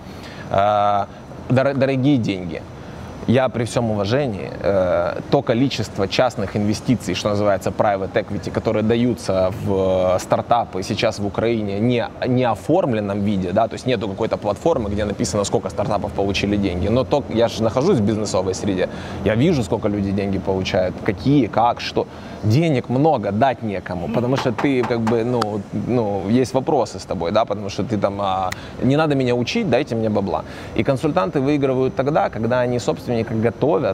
э, дорогие деньги. Я при всем уважении, э, то количество частных инвестиций, что называется private equity, которые даются в стартапы сейчас в Украине не, не оформленном виде, да, то есть нету какой-то платформы, где написано, сколько стартапов получили деньги, но то, я же нахожусь в бизнесовой среде, я вижу, сколько люди деньги получают, какие, как, что. Денег много, дать некому, потому что ты как бы, ну, ну, есть вопросы с тобой, да, потому что ты там, а, не надо меня учить, дайте мне бабла. И консультанты выигрывают тогда, когда они собственника готовят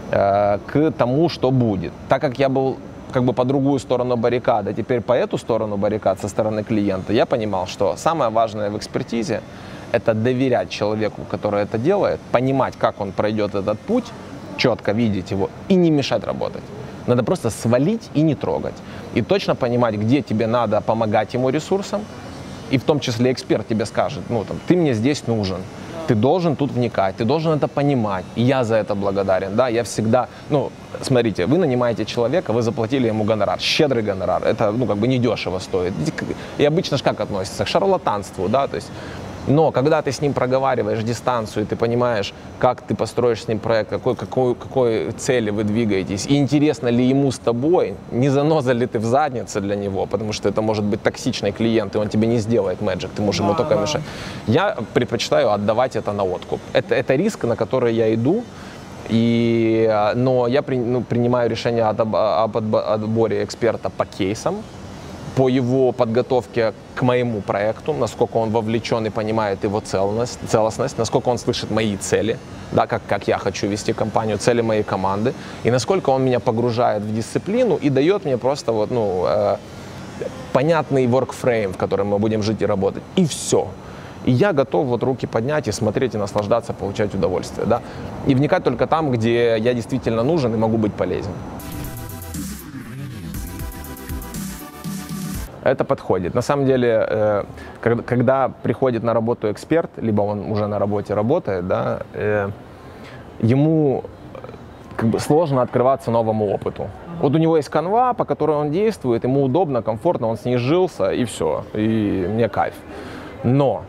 э, к тому, что будет. Так как я был как бы по другую сторону баррикад, а теперь по эту сторону баррикад со стороны клиента, я понимал, что самое важное в экспертизе – это доверять человеку, который это делает, понимать, как он пройдет этот путь, четко видеть его и не мешать работать. Надо просто свалить и не трогать. И точно понимать, где тебе надо помогать ему ресурсом. И в том числе эксперт тебе скажет, ну, там, ты мне здесь нужен. Ты должен тут вникать, ты должен это понимать. И я за это благодарен. Да, я всегда, ну, смотрите, вы нанимаете человека, вы заплатили ему гонорар, щедрый гонорар. Это, ну, как бы недешево стоит. И обычно же как относится? К шарлатанству, да, то есть Но когда ты с ним проговариваешь дистанцию, ты понимаешь, как ты построишь с ним проект, какой, какой, какой цели вы двигаетесь, и интересно ли ему с тобой, не заноза ли ты в заднице для него, потому что это может быть токсичный клиент, и он тебе не сделает мэджик, ты можешь ему только мешать. Я предпочитаю отдавать это на откуп. Это, это риск, на который я иду. И, но я при, ну, принимаю решение об, об отборе эксперта по кейсам, по его подготовке к моему проекту, насколько он вовлечен и понимает его целостность, целостность насколько он слышит мои цели, да, как, как я хочу вести компанию, цели моей команды, и насколько он меня погружает в дисциплину и дает мне просто вот, ну, э, понятный workframe, в котором мы будем жить и работать. И все. И я готов вот руки поднять и смотреть, и наслаждаться, получать удовольствие. Да? И вникать только там, где я действительно нужен и могу быть полезен. Это подходит. На самом деле, э, когда, когда приходит на работу эксперт, либо он уже на работе работает, да, э, ему как бы сложно открываться новому опыту. Вот у него есть канва, по которой он действует, ему удобно, комфортно, он с ней сжился, и все, и мне кайф. Но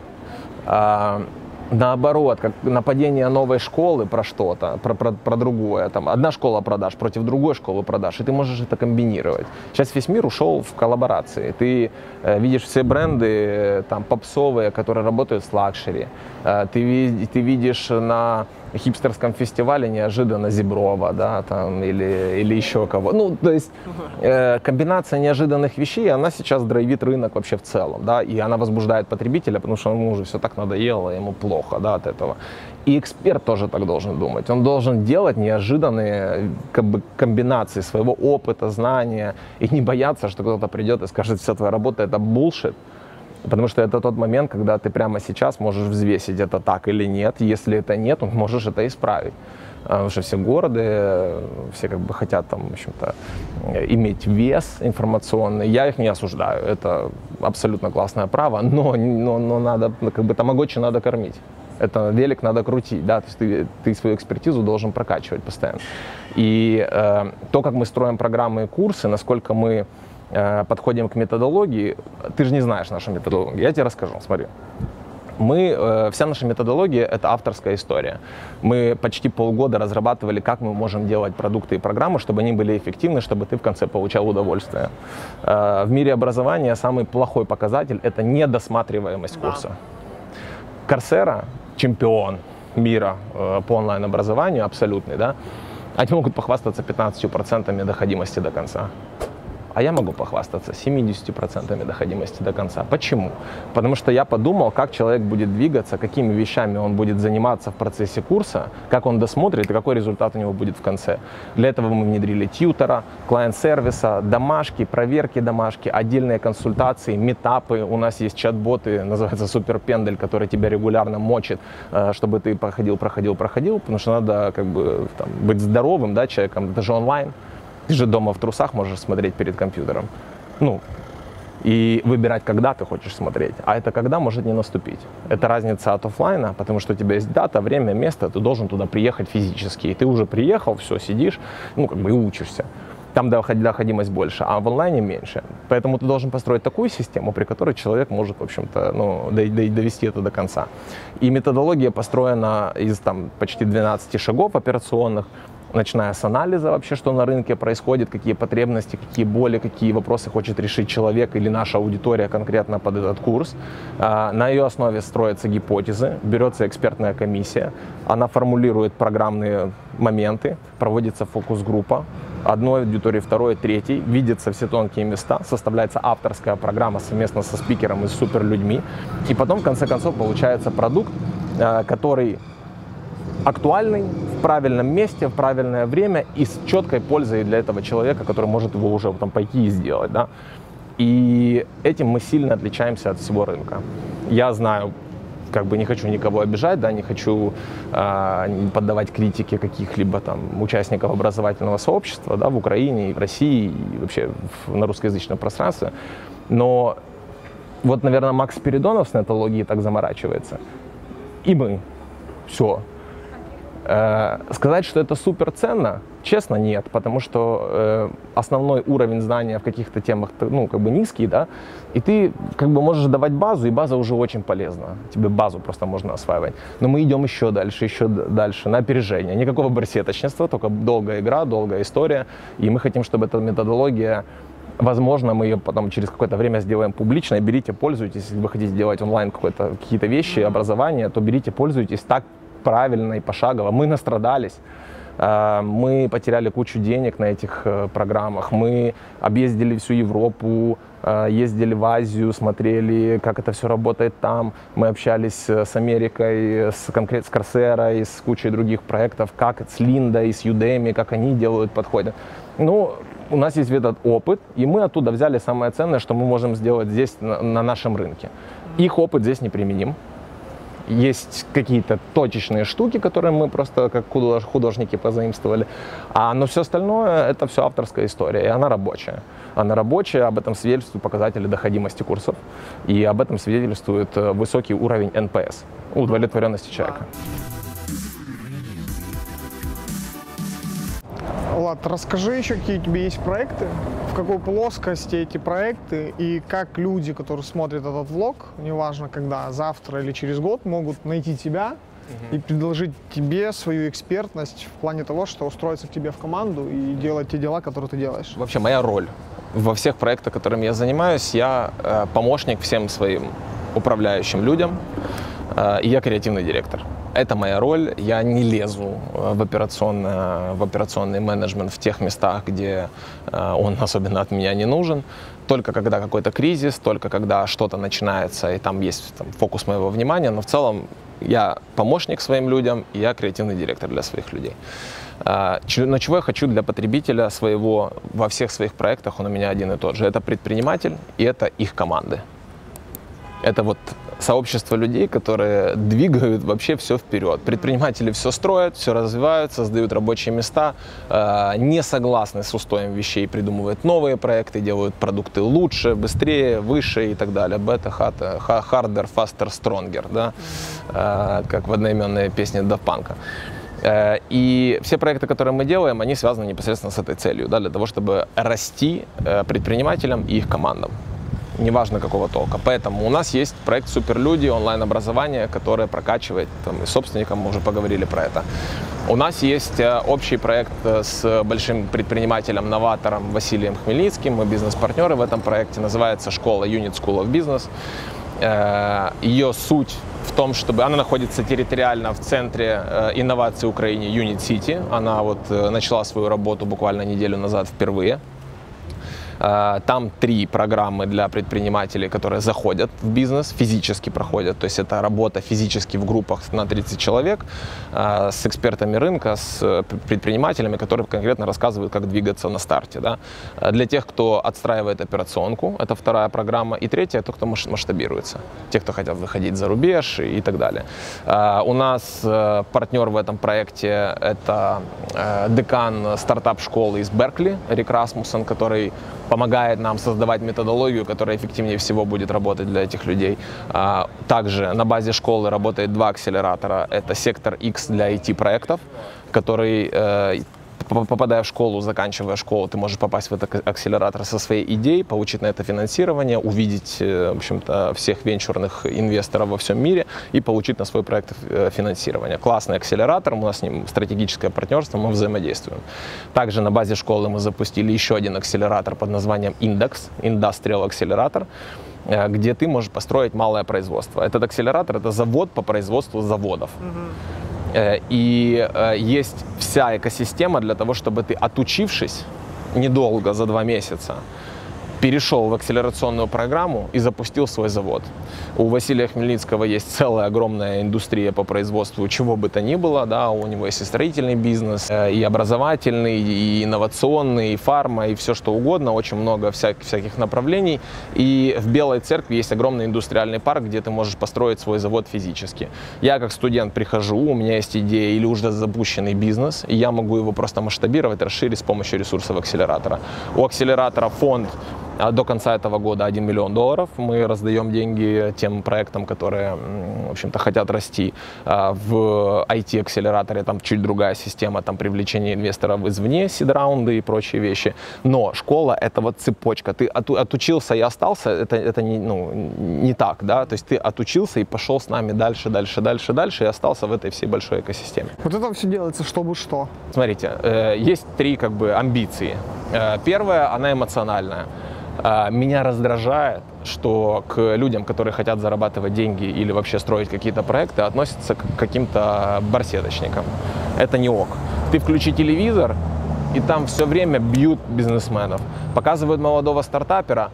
а, наоборот, как нападение новой школы про что-то, про, про, про другое, там, одна школа продаж против другой школы продаж, и ты можешь это комбинировать. Сейчас весь мир ушел в коллаборации. Ты э, видишь все бренды э, там, попсовые, которые работают с лакшери. Э, ты, ты видишь на хипстерском фестивале неожиданно Зеброва, да, там, или, или еще кого. Ну, то есть э, комбинация неожиданных вещей, она сейчас драйвит рынок вообще в целом, да, и она возбуждает потребителя, потому что ему уже все так надоело, ему плохо, да, от этого. И эксперт тоже так должен думать. Он должен делать неожиданные как бы, комбинации своего опыта, знания, и не бояться, что кто-то придет и скажет, вся твоя работа это bullshit. Потому что это тот момент, когда ты прямо сейчас можешь взвесить, это так или нет. Если это нет, то можешь это исправить. Потому что все города, все как бы хотят там, в общем-то, иметь вес информационный. Я их не осуждаю. Это абсолютно классное право, но, но, но надо, как бы тамагочи надо кормить. Это велик надо крутить, да, то есть ты, ты свою экспертизу должен прокачивать постоянно. И э, то, как мы строим программы и курсы, насколько мы подходим к методологии. Ты же не знаешь нашу методологию. Я тебе расскажу, смотри. Мы, э, вся наша методология – это авторская история. Мы почти полгода разрабатывали, как мы можем делать продукты и программы, чтобы они были эффективны, чтобы ты в конце получал удовольствие. Э, в мире образования самый плохой показатель – это недосматриваемость курса. Coursera – чемпион мира э, по онлайн-образованию, абсолютный, да? Они могут похвастаться пятнадцатью процентами доходимости до конца. А я могу похвастаться семьюдесятью процентами доходимости до конца. Почему? Потому что я подумал, как человек будет двигаться, какими вещами он будет заниматься в процессе курса, как он досмотрит и какой результат у него будет в конце. Для этого мы внедрили тьютера, клиент-сервиса, домашки, проверки домашки, отдельные консультации, митапы. У нас есть чат-боты, называется Суперпендель, который тебя регулярно мочит, чтобы ты проходил, проходил, проходил, потому что надо как бы там, быть здоровым, да, человеком. Это же онлайн. Ты же дома в трусах можешь смотреть перед компьютером. Ну, и выбирать, когда ты хочешь смотреть. А это когда может не наступить. Это разница от офлайна, потому что у тебя есть дата, время, место, ты должен туда приехать физически. И ты уже приехал, все, сидишь, ну, как бы и учишься. Там доходимость больше, а в онлайне меньше. Поэтому ты должен построить такую систему, при которой человек может, в общем-то, ну, довести это до конца. И методология построена из там, почти двенадцати шагов операционных, начиная с анализа вообще, что на рынке происходит, какие потребности, какие боли, какие вопросы хочет решить человек или наша аудитория конкретно под этот курс. На ее основе строятся гипотезы, берется экспертная комиссия, она формулирует программные моменты, проводится фокус-группа, одной аудитории, второй, третьей, видятся все тонкие места, составляется авторская программа совместно со спикером и с суперлюдьми, и потом, в конце концов, получается продукт, который актуальный, в правильном месте, в правильное время и с четкой пользой для этого человека, который может его уже там пойти и сделать, да. И этим мы сильно отличаемся от всего рынка. Я знаю, как бы не хочу никого обижать, да, не хочу э, поддавать критике каких-либо там участников образовательного сообщества, да, в Украине, и в России, и вообще в, на русскоязычном пространстве. Но вот, наверное, Макс Спиридонов с нетологией так заморачивается. И мы. Все. Э, сказать, что это супер ценно, честно, нет, потому что э, основной уровень знания в каких-то темах, ну, как бы низкий, да, и ты как бы можешь давать базу, и база уже очень полезна. Тебе базу просто можно осваивать. Но мы идем еще дальше, еще дальше, на опережение. Никакого барсеточничества, только долгая игра, долгая история, и мы хотим, чтобы эта методология, возможно, мы ее потом через какое-то время сделаем публичной. Берите, пользуйтесь. Если вы хотите делать онлайн какие-то вещи, образование, то берите, пользуйтесь так правильно и пошагово. Мы настрадались. Мы потеряли кучу денег на этих программах. Мы объездили всю Европу, ездили в Азию, смотрели, как это все работает там. Мы общались с Америкой, с, конкретно с Coursera, с кучей других проектов, как с Lynda и с Udemy, как они делают подходы. Ну, у нас есть этот опыт, и мы оттуда взяли самое ценное, что мы можем сделать здесь, на, на нашем рынке. Их опыт здесь неприменим. Есть какие-то точечные штуки, которые мы просто как художники позаимствовали, а, но все остальное — это все авторская история, и она рабочая. Она рабочая, об этом свидетельствуют показатели доходимости курсов, и об этом свидетельствует высокий уровень эн пэ эс, удовлетворенности человека. Влад, расскажи еще, какие у тебя есть проекты, в какой плоскости эти проекты, и как люди, которые смотрят этот влог, неважно когда, завтра или через год, могут найти тебя угу. и предложить тебе свою экспертность в плане того, что устроиться к тебе в команду и делать те дела, которые ты делаешь. Вообще моя роль во всех проектах, которыми я занимаюсь, я э, помощник всем своим управляющим людям, э, и я креативный директор. Это моя роль, я не лезу в операционный, в операционный менеджмент в тех местах, где он особенно от меня не нужен. Только когда какой-то кризис, только когда что-то начинается, и там есть там, фокус моего внимания, но в целом я помощник своим людям, и я креативный директор для своих людей. Но чего я хочу для потребителя своего во всех своих проектах, он у меня один и тот же. Это предприниматель, и это их команды. Это вот сообщество людей, которые двигают вообще все вперед. Предприниматели все строят, все развивают, создают рабочие места, э, не согласны с устоем вещей, придумывают новые проекты, делают продукты лучше, быстрее, выше и так далее. Better, harder, faster, stronger, да? э, как в одноименной песне Daft Punk. Э, и все проекты, которые мы делаем, они связаны непосредственно с этой целью, да, для того, чтобы расти э, предпринимателям и их командам. Неважно какого толка. Поэтому у нас есть проект «Суперлюди», онлайн-образование, которое прокачивает, там, и собственникам мы уже поговорили про это. У нас есть общий проект с большим предпринимателем, новатором Василием Хмельницким. Мы бизнес-партнеры в этом проекте. Называется школа Unit School of Business. Ее суть в том, чтобы она находится территориально в центре инноваций Украины Unit City. Она вот начала свою работу буквально неделю назад впервые. Там три программы для предпринимателей, которые заходят в бизнес, физически проходят. То есть это работа физически в группах на тридцать человек с экспертами рынка, с предпринимателями, которые конкретно рассказывают, как двигаться на старте. Да? Для тех, кто отстраивает операционку, это вторая программа. И третья — это кто масштабируется. Те, кто хотят выходить за рубеж и так далее. У нас партнер в этом проекте — это декан стартап-школы из Беркли, Рик Расмуссен, который помогает нам создавать методологию, которая эффективнее всего будет работать для этих людей. Также на базе школы работает два акселератора. Это сектор X для ай ти-проектов, который, попадая в школу, заканчивая школу, ты можешь попасть в этот акселератор со своей идеей, получить на это финансирование, увидеть, в общем-то, всех венчурных инвесторов во всем мире и получить на свой проект финансирование. Классный акселератор, у нас с ним стратегическое партнерство, мы взаимодействуем. Также на базе школы мы запустили еще один акселератор под названием Index, Industrial Accelerator, где ты можешь построить малое производство. Этот акселератор — это завод по производству заводов. И есть вся экосистема для того, чтобы ты, отучившись недолго, за два месяца, перешел в акселерационную программу и запустил свой завод. У Василия Хмельницкого есть целая огромная индустрия по производству чего бы то ни было. Да, у него есть и строительный бизнес, и образовательный, и инновационный, и фарма, и все что угодно. Очень много всяких, всяких направлений. И в Белой Церкви есть огромный индустриальный парк, где ты можешь построить свой завод физически. Я как студент прихожу, у меня есть идея или уже запущенный бизнес, и я могу его просто масштабировать, расширить с помощью ресурсов акселератора. У акселератора фонд До конца этого года один миллион долларов. Мы раздаем деньги тем проектам, которые, в общем-то, хотят расти. В ай ти-акселераторе там чуть другая система, там привлечение инвесторов извне, сид-раунды и прочие вещи. Но школа — это вот цепочка. Ты от, отучился и остался, это, это не, ну, не так, да? То есть ты отучился и пошел с нами дальше, дальше, дальше, дальше и остался в этой всей большой экосистеме. Вот это все делается, чтобы что? Смотрите, есть три как бы амбиции. Первая, она эмоциональная. Меня раздражает, что к людям, которые хотят зарабатывать деньги или вообще строить какие-то проекты, относятся к каким-то барсеточникам. Это не ок. Ты включи телевизор, и там все время бьют бизнесменов. Показывают молодого стартапера.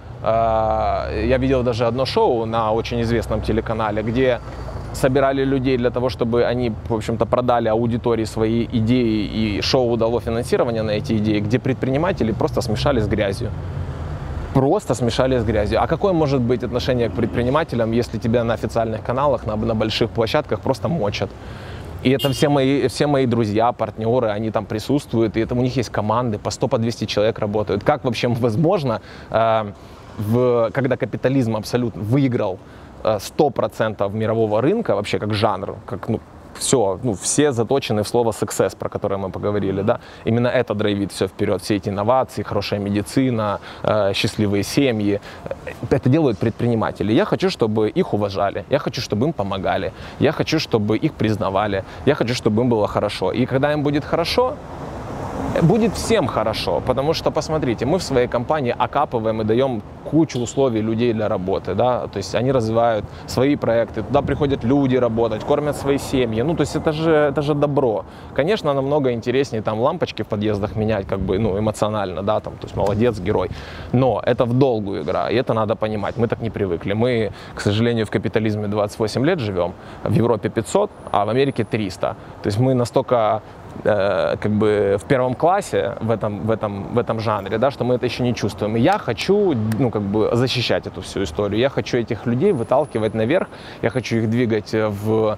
Я видел даже одно шоу на очень известном телеканале, где собирали людей для того, чтобы они, в общем-то, продали аудитории свои идеи, и шоу дало финансирование на эти идеи, где предприниматели просто смешали с грязью. Просто смешали с грязью. А какое может быть отношение к предпринимателям, если тебя на официальных каналах, на, на больших площадках просто мочат? И это все мои, все мои друзья, партнеры, они там присутствуют, и это у них есть команды, по сто, по двести человек работают. Как вообще возможно, э, в, когда капитализм абсолютно выиграл сто процентов мирового рынка, вообще как жанр, как, ну, все, ну, все заточены в слово success, про которое мы поговорили, да, именно это драйвит все вперед, все эти инновации, хорошая медицина, э, счастливые семьи, это делают предприниматели. Я хочу, чтобы их уважали, я хочу, чтобы им помогали, я хочу, чтобы их признавали, я хочу, чтобы им было хорошо. И когда им будет хорошо, будет всем хорошо, потому что, посмотрите, мы в своей компании окапываем и даем кучу условий людей для работы, да, то есть они развивают свои проекты, туда приходят люди работать, кормят свои семьи, ну, то есть это же, это же добро. Конечно, намного интереснее там лампочки в подъездах менять, как бы, ну, эмоционально, да, там, то есть молодец, герой, но это в долгую игра, и это надо понимать, мы так не привыкли, мы, к сожалению, в капитализме двадцать восемь лет живем, в Европе пятьсот, а в Америке триста, то есть мы настолько как бы в первом классе в этом, в этом, в этом жанре, да, что мы это еще не чувствуем. И я хочу, ну, как бы защищать эту всю историю. Я хочу этих людей выталкивать наверх, я хочу их двигать в,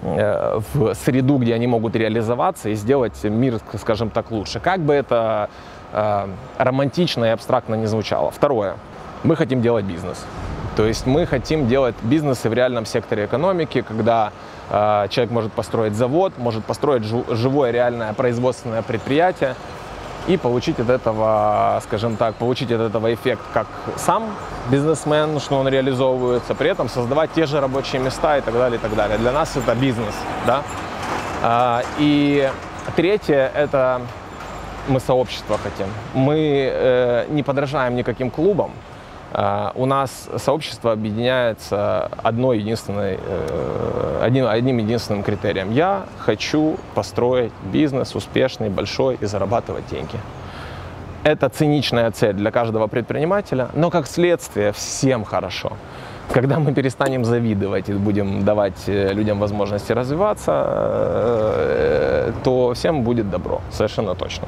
в среду, где они могут реализоваться и сделать мир, скажем так, лучше. Как бы это э, романтично и абстрактно не звучало. Второе. Мы хотим делать бизнес. То есть мы хотим делать бизнесы в реальном секторе экономики, когда э, человек может построить завод, может построить живое реальное производственное предприятие и получить от этого, скажем так, получить от этого эффект как сам бизнесмен, что он реализовывается, при этом создавать те же рабочие места и так далее, и так далее. Для нас это бизнес, да. Э, и третье – это мы сообщество хотим. Мы э, не подражаем никаким клубам. Uh, у нас сообщество объединяется одной единственной, uh, одним, одним единственным критерием. Я хочу построить бизнес успешный, большой и зарабатывать деньги. Это циничная цель для каждого предпринимателя, но как следствие всем хорошо. Когда мы перестанем завидовать и будем давать людям возможности развиваться, uh, то всем будет добро, совершенно точно.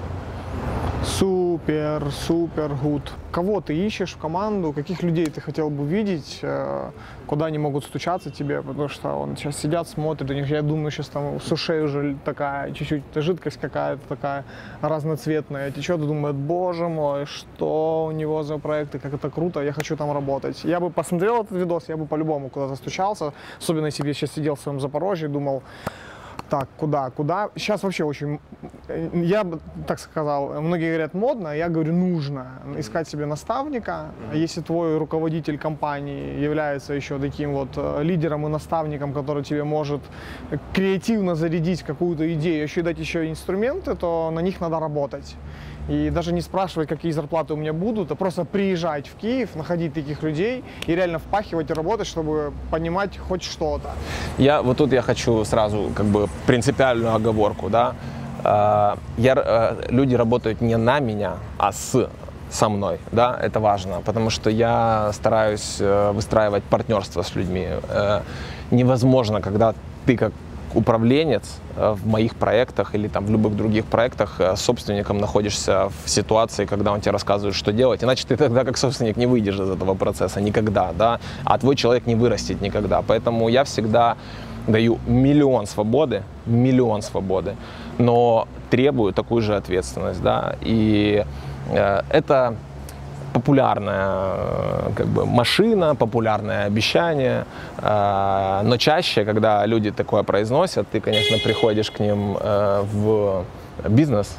Супер, супер, гуд. Кого ты ищешь в команду, каких людей ты хотел бы видеть, куда они могут стучаться тебе, потому что он сейчас сидят, смотрят, у них, я думаю, сейчас там с ушей уже такая, чуть-чуть жидкость какая-то такая разноцветная течет, и думает, боже мой, что у него за проекты, как это круто, я хочу там работать. Я бы посмотрел этот видос, я бы по-любому куда-то стучался, особенно если бы я сейчас сидел в своем Запорожье и думал, так, куда, куда? Сейчас вообще очень, я бы так сказал, многие говорят модно, я говорю нужно искать себе наставника. Если твой руководитель компании является еще таким вот лидером и наставником, который тебе может креативно зарядить какую-то идею, еще и дать еще инструменты, то на них надо работать. И даже не спрашивать, какие зарплаты у меня будут, а просто приезжать в Киев, находить таких людей и реально впахивать и работать, чтобы понимать хоть что-то. Я вот тут я хочу сразу как бы принципиальную оговорку, да. Я, люди работают не на меня, а с со мной, да, это важно, потому что я стараюсь выстраивать партнерство с людьми. Невозможно, когда ты как управленец в моих проектах или там в любых других проектах с собственником находишься в ситуации, когда он тебе рассказывает, что делать, иначе ты тогда как собственник не выйдешь из этого процесса никогда, да, а твой человек не вырастет никогда. Поэтому я всегда даю миллион свободы, миллион свободы, но требую такую же ответственность, да, и э, это популярная как бы машина, популярное обещание, но чаще, когда люди такое произносят, ты, конечно, приходишь к ним в бизнес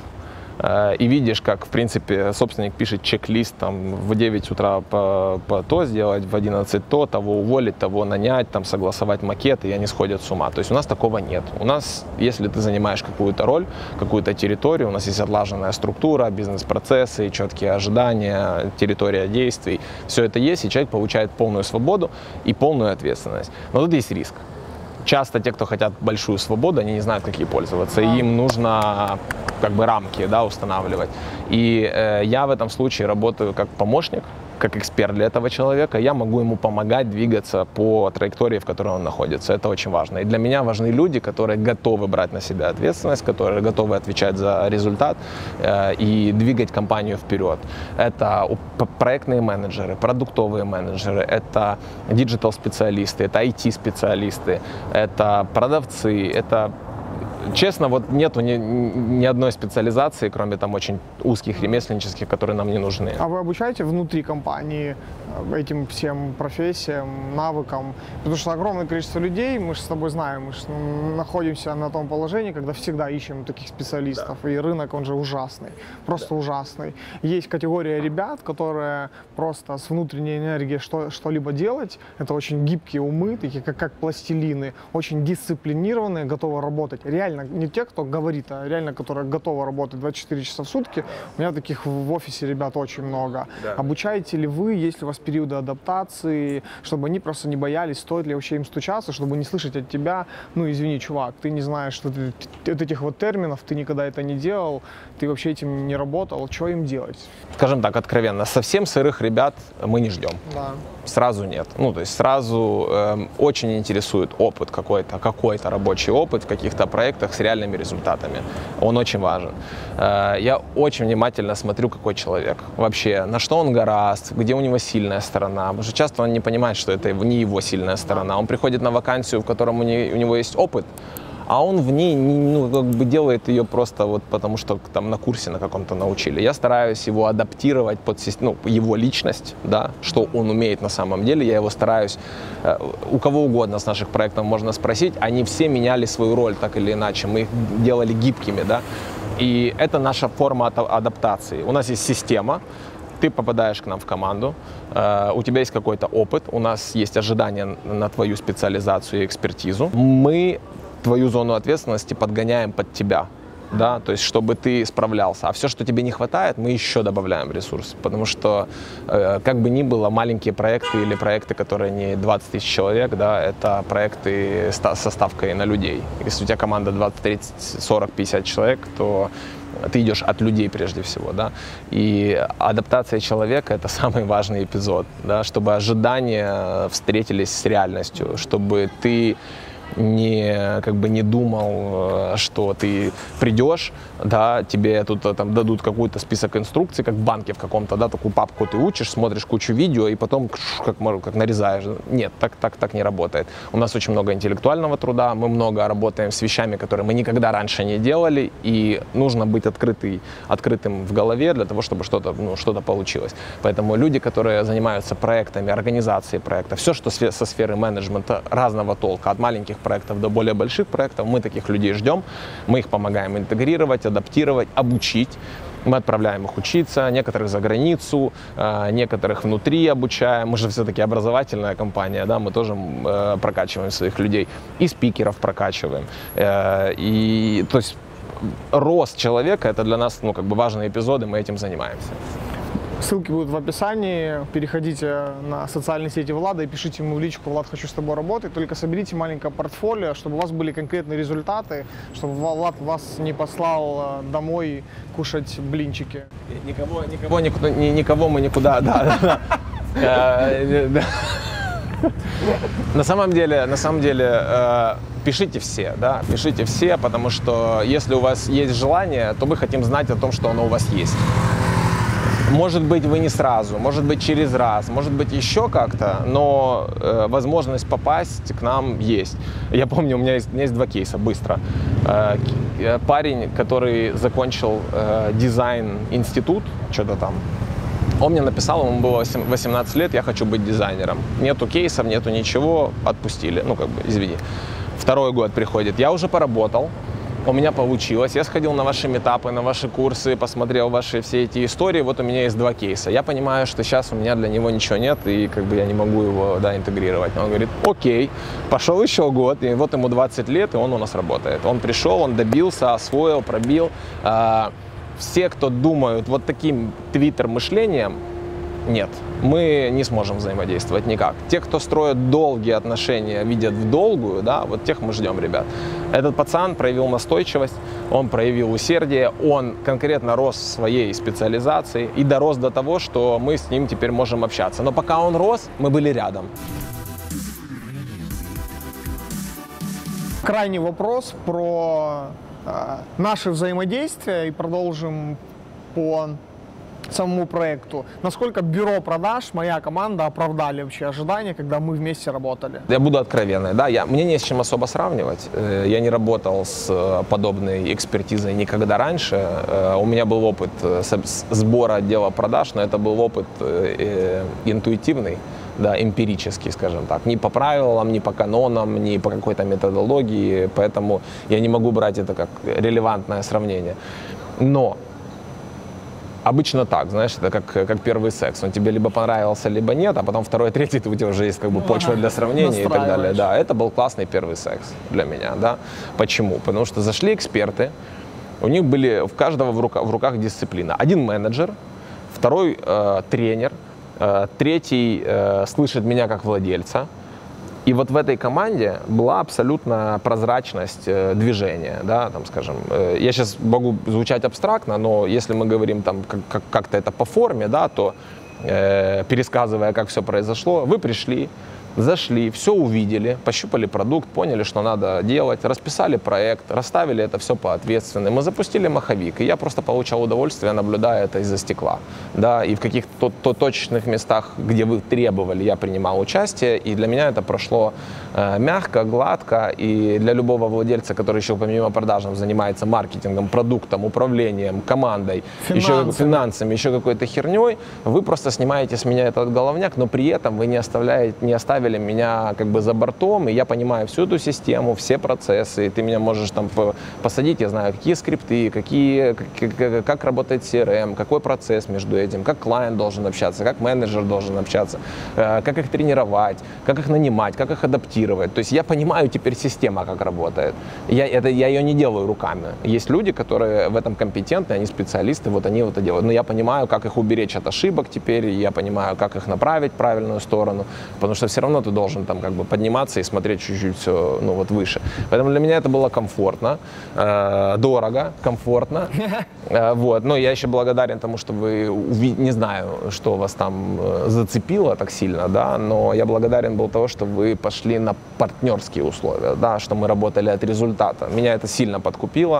и видишь, как, в принципе, собственник пишет чек-лист, там, в девять утра по, по то сделать, в одиннадцать то, того уволить, того нанять, там, согласовать макеты, и они сходят с ума. То есть у нас такого нет. У нас, если ты занимаешь какую-то роль, какую-то территорию, у нас есть отлаженная структура, бизнес-процессы, четкие ожидания, территория действий. Все это есть, и человек получает полную свободу и полную ответственность. Но тут есть риск. Часто те, кто хотят большую свободу, они не знают, как ей пользоваться. И им нужно как бы рамки, да, устанавливать. И э, я в этом случае работаю как помощник, как эксперт для этого человека. Я могу ему помогать двигаться по траектории, в которой он находится. Это очень важно. И для меня важны люди, которые готовы брать на себя ответственность, которые готовы отвечать за результат э, и двигать компанию вперед. Это проектные менеджеры, продуктовые менеджеры, это диджитал-специалисты, это ай ти-специалисты, это продавцы, это... Честно, вот нету ни, ни одной специализации, кроме там очень узких ремесленнических, которые нам не нужны. А вы обучаете внутри компании этим всем профессиям, навыкам? Потому что огромное количество людей, мы же с тобой знаем, мы же находимся на том положении, когда всегда ищем таких специалистов. Да. И рынок, он же ужасный, просто да. ужасный. Есть категория ребят, которые просто с внутренней энергией что, что-либо делать. Это очень гибкие умы, такие как, как пластилины, очень дисциплинированные, готовы работать. Реально не те, кто говорит, а реально, которые готовы работать двадцать четыре часа в сутки. У меня таких в офисе ребят очень много. Да. Обучаете ли вы, есть ли у вас периоды адаптации, чтобы они просто не боялись, стоит ли вообще им стучаться, чтобы не слышать от тебя, ну извини, чувак, ты не знаешь что ты, от этих вот терминов, ты никогда это не делал, ты вообще этим не работал, что им делать? Скажем так, откровенно, совсем сырых ребят мы не ждем. Да. Сразу нет. Ну, то есть сразу э, очень интересует опыт какой-то, какой-то рабочий опыт в каких-то проектах с реальными результатами. Он очень важен. Э, я очень внимательно смотрю, какой человек. Вообще, на что он гораст, где у него сильная сторона. Потому что часто он не понимает, что это не его сильная сторона. Он приходит на вакансию, в котором у него, у него есть опыт, а он в ней, ну, как бы делает ее просто вот потому, что там на курсе на каком-то научили. Я стараюсь его адаптировать под, ну, его личность, да, что он умеет на самом деле. Я его стараюсь, у кого угодно с наших проектов можно спросить, они все меняли свою роль так или иначе, мы их делали гибкими, да, и это наша форма адаптации. У нас есть система. Ты попадаешь к нам в команду, э, у тебя есть какой-то опыт, у нас есть ожидания на твою специализацию и экспертизу. Мы твою зону ответственности подгоняем под тебя, да, то есть чтобы ты справлялся. А все, что тебе не хватает, мы еще добавляем ресурс, потому что э, как бы ни было, маленькие проекты или проекты, которые не двадцать тысяч человек, да, это проекты со ставкой на людей. Если у тебя команда двадцать, тридцать, сорок, пятьдесят человек, то ты идешь от людей прежде всего, да, и адаптация человека — это самый важный эпизод, да, чтобы ожидания встретились с реальностью, чтобы ты не, как бы не думал, что ты придешь, да, тебе тут там дадут какой-то список инструкций, как в банке в каком-то, да, такую папку ты учишь, смотришь кучу видео и потом как, как нарезаешь. Нет, так, так, так не работает. У нас очень много интеллектуального труда, мы много работаем с вещами, которые мы никогда раньше не делали, и нужно быть открытый, открытым в голове для того, чтобы что-то, ну, что-то получилось. Поэтому люди, которые занимаются проектами, организацией проекта, все, что со сферы менеджмента разного толка, от маленьких проектов до более больших проектов, мы таких людей ждем, мы их помогаем интегрировать, адаптировать, обучить. Мы отправляем их учиться, некоторых за границу, некоторых внутри обучаем. Мы же все-таки образовательная компания, да, мы тоже прокачиваем своих людей, и спикеров прокачиваем. И, то есть рост человека — это для нас, ну, как бы важные эпизоды, мы этим занимаемся. Ссылки будут в описании. Переходите на социальные сети Влада и пишите ему в личку: Влад, хочу с тобой работать. Только соберите маленькое портфолио, чтобы у вас были конкретные результаты, чтобы Влад вас не послал домой кушать блинчики. Никого, никого, никуда, никого мы никуда, да, да. На самом деле, на самом деле, пишите все, да, пишите все, потому что если у вас есть желание, то мы хотим знать о том, что оно у вас есть. Может быть, вы не сразу, может быть, через раз, может быть, еще как-то, но э, возможность попасть к нам есть. Я помню, у меня есть, у меня есть два кейса, быстро. Э, парень, который закончил э, дизайн-институт, что-то там, Он мне написал, ему было восемнадцать лет, я хочу быть дизайнером. Нету кейсов, нету ничего, отпустили. Ну, как бы, извини. Второй год приходит, я уже поработал, у меня получилось. Я сходил на ваши митапы, на ваши курсы, посмотрел ваши все эти истории. Вот у меня есть два кейса. Я понимаю, что сейчас у меня для него ничего нет, и как бы я не могу его, да, интегрировать. Он говорит, окей, пошел еще год, и вот ему двадцать лет, и он у нас работает. Он пришел, он добился, освоил, пробил. Все, кто думают вот таким твиттер-мышлением, нет, мы не сможем взаимодействовать никак. Те, кто строят долгие отношения, видят в долгую, да, вот тех мы ждем, ребят. Этот пацан проявил настойчивость, он проявил усердие, он конкретно рос в своей специализации и дорос до того, что мы с ним теперь можем общаться. Но пока он рос, мы были рядом. Крайний вопрос про э, наше взаимодействие и продолжим по самому проекту. Насколько бюро продаж, моя команда оправдали вообще ожидания, когда мы вместе работали? Я буду откровенный, да, я, мне не с чем особо сравнивать. Я не работал с подобной экспертизой никогда раньше. У меня был опыт сбора отдела продаж, но это был опыт интуитивный, да, эмпирический, скажем так. Ни по правилам, ни по канонам, ни по какой-то методологии, поэтому я не могу брать это как релевантное сравнение. Но обычно так, знаешь, это как, как первый секс. Он тебе либо понравился, либо нет, а потом второй, третий, у тебя уже есть как бы почва для сравнения и так далее. Да, это был классный первый секс для меня, да. Почему? Потому что зашли эксперты, у них были в каждого в руках, в руках дисциплина. Один менеджер, второй э, тренер, э, третий э, слышит меня как владельца. И вот в этой команде была абсолютно прозрачность э, движения, да, там, скажем, э, я сейчас могу звучать абстрактно, но если мы говорим там как- как- как-то это по форме, да, то э, пересказывая, как все произошло, вы пришли, зашли, все увидели, пощупали продукт, поняли, что надо делать, расписали проект, расставили это все по ответственным, мы запустили маховик, и я просто получал удовольствие, наблюдая это из-за стекла, да, и в каких-то то- точечных местах, где вы требовали, я принимал участие, и для меня это прошло э, мягко, гладко, и для любого владельца, который еще помимо продажам занимается маркетингом, продуктом, управлением, командой, Финансами. еще финансами, еще какой-то херней, вы просто снимаете с меня этот головняк, но при этом вы не оставляете, не оставили меня как бы за бортом, и я понимаю всю эту систему, все процессы, и ты меня можешь там посадить, я знаю, какие скрипты, какие, как, как работает си эр эм, какой процесс между этим, как клиент должен общаться, как менеджер должен общаться, как их тренировать, как их нанимать, как их адаптировать. То есть я понимаю теперь система, как работает. Я, это, я ее не делаю руками. Есть люди, которые в этом компетентны, они специалисты, вот они это делают. Но я понимаю, как их уберечь от ошибок теперь, я понимаю, как их направить в правильную сторону, потому что все равно ты должен там как бы подниматься и смотреть чуть-чуть все, ну, вот выше. Поэтому для меня это было комфортно, э, дорого, комфортно. Э, вот. Но я еще благодарен тому, что вы, уви- не знаю, что вас там э, зацепило так сильно, да, но я благодарен был того, что вы пошли на партнерские условия, да, что мы работали от результата. Меня это сильно подкупило.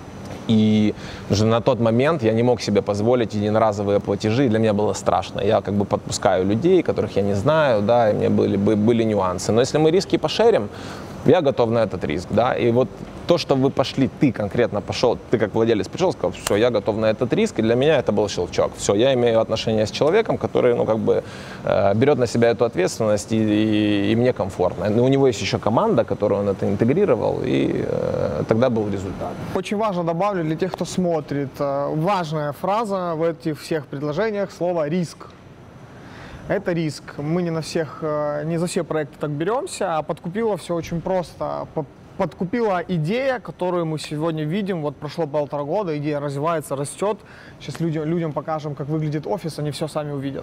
И уже на тот момент я не мог себе позволить единоразовые платежи, и для меня было страшно. Я как бы подпускаю людей, которых я не знаю, да, и мне были, были нюансы. Но если мы риски пошерим, я готов на этот риск, да. И вот то, что вы пошли, ты конкретно пошел, ты как владелец пришел, сказал, все, я готов на этот риск, и для меня это был щелчок. Все, я имею отношение с человеком, который, ну, как бы э, берет на себя эту ответственность, и, и, и мне комфортно. Но у него есть еще команда, которую он это интегрировал, и э, тогда был результат. Очень важно, добавлю для тех, кто смотрит, э, важная фраза в этих всех предложениях, слово «риск». Это риск. Мы не на всех, э, не за все проекты так беремся, а подкупило все очень просто. Подкупила идея, которую мы сегодня видим. Вот прошло полтора года, идея развивается, растет. Сейчас людям, людям покажем, как выглядит офис, они все сами увидят.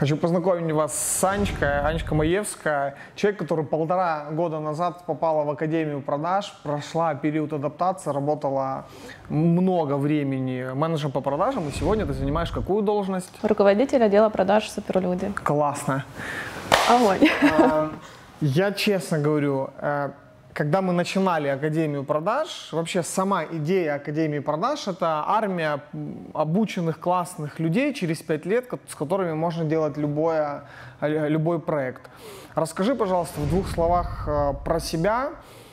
Хочу познакомить вас с Анечкой. Анечка Маевская, человек, который полтора года назад попала в Академию продаж, прошла период адаптации, работала много времени менеджером по продажам, и сегодня ты занимаешь какую должность? Руководитель отдела продаж Суперлюди. Классно. Огонь. Я честно говорю, когда мы начинали Академию продаж, вообще сама идея Академии продаж — это армия обученных классных людей через пять лет, с которыми можно делать любое, любой проект. Расскажи, пожалуйста, в двух словах про себя.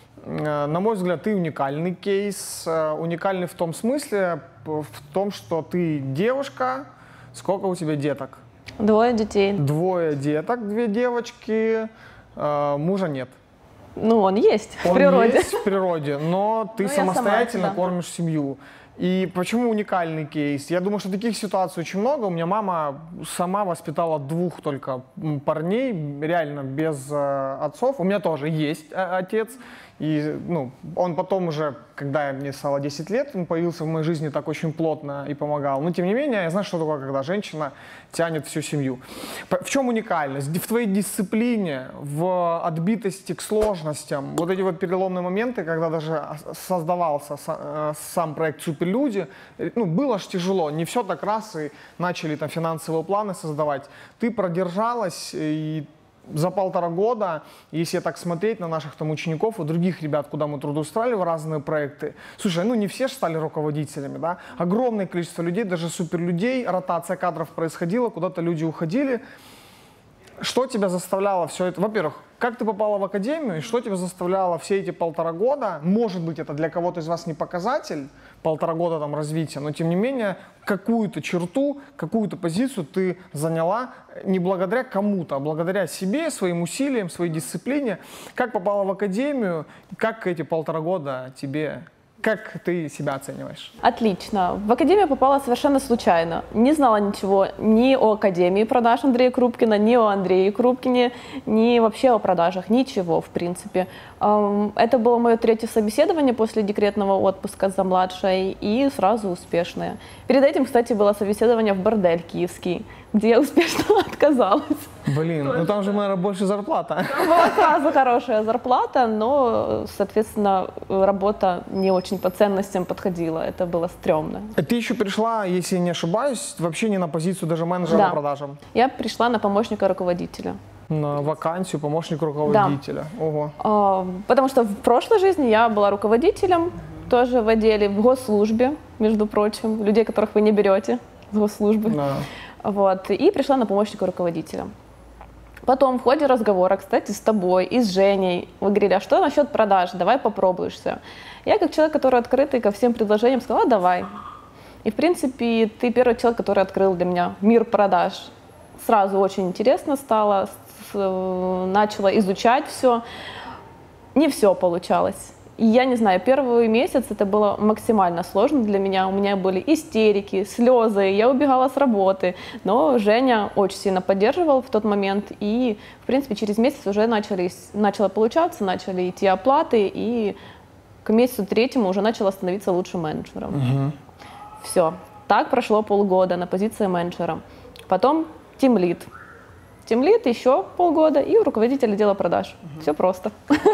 На мой взгляд, ты уникальный кейс. Уникальный в том смысле, в том, что ты девушка. Сколько у тебя деток? Двое детей. Двое деток, две девочки. Мужа нет. Ну, он есть он в природе. есть в природе, но ты ну, самостоятельно сама, да. кормишь семью. И почему уникальный кейс? Я думаю, что таких ситуаций очень много. У меня мама сама воспитала двух только парней, реально без э, отцов. У меня тоже есть э, отец. И ну, он потом уже, когда мне стало десять лет, он появился в моей жизни так очень плотно и помогал. Но тем не менее, я знаю, что такое, когда женщина тянет всю семью. В чем уникальность? В твоей дисциплине, в отбитости к сложностям. Вот эти вот переломные моменты, когда даже создавался сам проект «Суперлюди», ну, было ж тяжело. Не все так раз и начали там финансовые планы создавать. Ты продержалась и за полтора года, если так смотреть на наших там учеников и других ребят, куда мы трудоустраивали в разные проекты, слушай, ну не все же стали руководителями, да? Огромное количество людей, даже суперлюдей, ротация кадров происходила, куда-то люди уходили. Что тебя заставляло все это? Во-первых, как ты попала в академию и что тебя заставляло все эти полтора года? Может быть, это для кого-то из вас не показатель, полтора года там развития, но тем не менее какую-то черту, какую-то позицию ты заняла не благодаря кому-то, а благодаря себе, своим усилиям, своей дисциплине. Как попала в академию, как эти полтора года тебе... Как ты себя оцениваешь? Отлично. В академию попала совершенно случайно. Не знала ничего ни о Академии продаж Андрея Крупкина, ни о Андрее Крупкине, ни вообще о продажах. Ничего, в принципе. Это было мое третье собеседование после декретного отпуска за младшей и сразу успешное. Перед этим, кстати, было собеседование в бордель киевский, где я успешно отказалась. Блин, ну там же, наверное, больше зарплата. Там была сразу хорошая зарплата, но, соответственно, работа не очень по ценностям подходила. Это было стрёмно. Ты еще пришла, если я не ошибаюсь, вообще не на позицию даже менеджера да. по продажам? Я пришла на помощника руководителя. На вакансию помощник руководителя? Да. Ого. А, потому что в прошлой жизни я была руководителем, тоже в отделе в госслужбе, между прочим, людей, которых вы не берете с госслужбы. Да. Вот, и пришла на помощника руководителя. Потом в ходе разговора, кстати, с тобой и с Женей, вы говорили, а что насчет продаж, давай попробуешься. Я как человек, который открытый ко всем предложениям, сказала, давай. И в принципе ты первый человек, который открыл для меня мир продаж. Сразу очень интересно стало, начала изучать все. Не все получалось. И я не знаю, первый месяц это было максимально сложно для меня. У меня были истерики, слезы, я убегала с работы. Но Женя очень сильно поддерживал в тот момент. И, в принципе, через месяц уже начались, начало получаться, начали идти оплаты. И к месяцу третьему уже начала становиться лучшим менеджером. Угу. Все. Так прошло полгода на позиции менеджера. Потом тимлид. Тимлид еще полгода и руководитель отдела продаж. Угу. Все просто.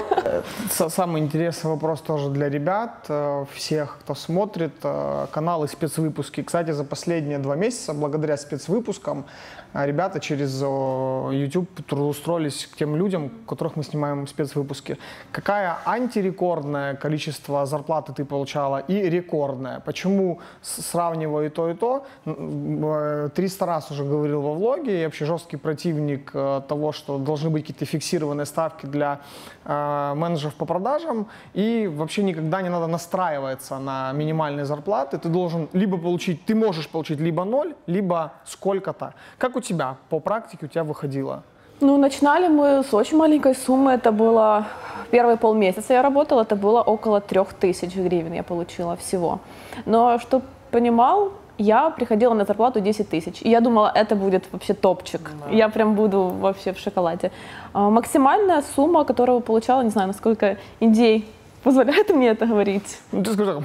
Самый интересный вопрос тоже для ребят, всех, кто смотрит каналы спецвыпуски. Кстати, за последние два месяца, благодаря спецвыпускам, ребята через YouTube трудоустроились к тем людям, которых мы снимаем спецвыпуски. Какая антирекордное количество зарплаты ты получала и рекордное? Почему сравниваю и то, и то? триста раз уже говорил во влоге, я вообще жесткий противник того, что должны быть какие-то фиксированные ставки для менеджеров по продажам, и вообще никогда не надо настраиваться на минимальные зарплаты. Ты должен либо получить, ты можешь получить либо ноль, либо сколько-то. Как у тебя по практике у тебя выходило? Ну, начинали мы с очень маленькой суммы. Это было первые полмесяца я работала, это было около трех тысяч гривен я получила всего. Но чтоб понимал, я приходила на зарплату десять тысяч, и я думала, это будет вообще топчик, да. Я прям буду вообще в шоколаде. А, максимальная сумма, которую получала, не знаю, насколько индей позволяет мне это говорить. Ну, ты скажи,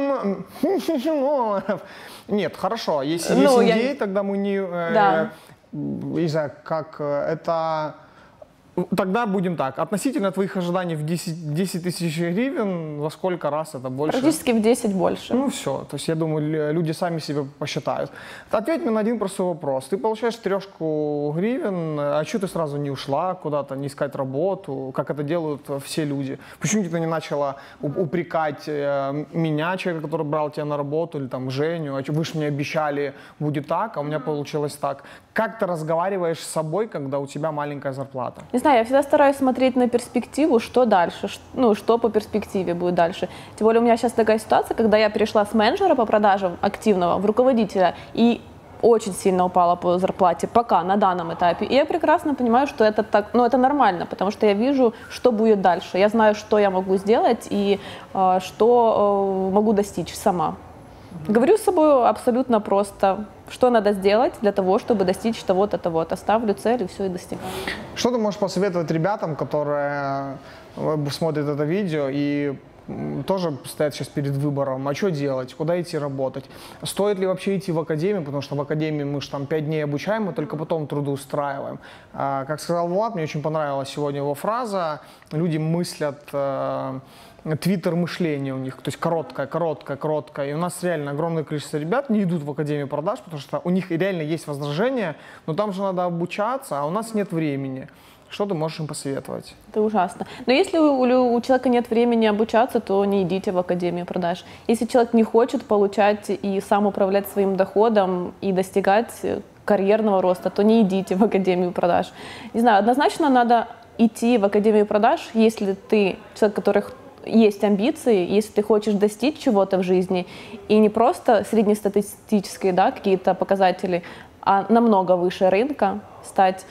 нет, хорошо, если ну, есть индей, я... тогда мы не... Да. не знаю, как это... Тогда будем так, относительно твоих ожиданий в десять, десять тысяч гривен, во сколько раз это больше? Практически в десять больше. Ну все, то есть я думаю, люди сами себе посчитают. Ответь мне на один простой вопрос. Ты получаешь трешку гривен, а что ты сразу не ушла куда-то, не искать работу, как это делают все люди? Почему ты не начала упрекать меня, человека, который брал тебя на работу, или там Женю, а вы же мне обещали, будет так, а у меня получилось так. Как ты разговариваешь с собой, когда у тебя маленькая зарплата? Не знаю, я всегда стараюсь смотреть на перспективу, что дальше, ну, что по перспективе будет дальше. Тем более у меня сейчас такая ситуация, когда я перешла с менеджера по продажам активного в руководителя и очень сильно упала по зарплате пока на данном этапе. И я прекрасно понимаю, что это так, ну, это нормально, потому что я вижу, что будет дальше. Я знаю, что я могу сделать и э, что э, могу достичь сама. Говорю с собой абсолютно просто, что надо сделать для того, чтобы достичь того-то, того-то. Ставлю цель и все, и достигаю. Что ты можешь посоветовать ребятам, которые смотрят это видео и тоже стоят сейчас перед выбором, а что делать, куда идти работать? Стоит ли вообще идти в академию, потому что в академии мы же там пять дней обучаем, и только потом трудоустраиваем. А, как сказал Влад, мне очень понравилась сегодня его фраза, люди мыслят... Твиттер мышление у них, то есть короткое, короткое, короткое. И у нас реально огромное количество ребят не идут в Академию продаж, потому что у них реально есть возражения, но там же надо обучаться, а у нас нет времени. Что ты можешь им посоветовать? Это ужасно. Но если у, у человека нет времени обучаться, то не идите в Академию продаж. Если человек не хочет получать и сам управлять своим доходом и достигать карьерного роста, то не идите в Академию продаж. Не знаю, однозначно надо идти в Академию продаж, если ты человек, который есть амбиции, если ты хочешь достичь чего-то в жизни, и не просто среднестатистические, да, какие-то показатели, а намного выше рынка стать.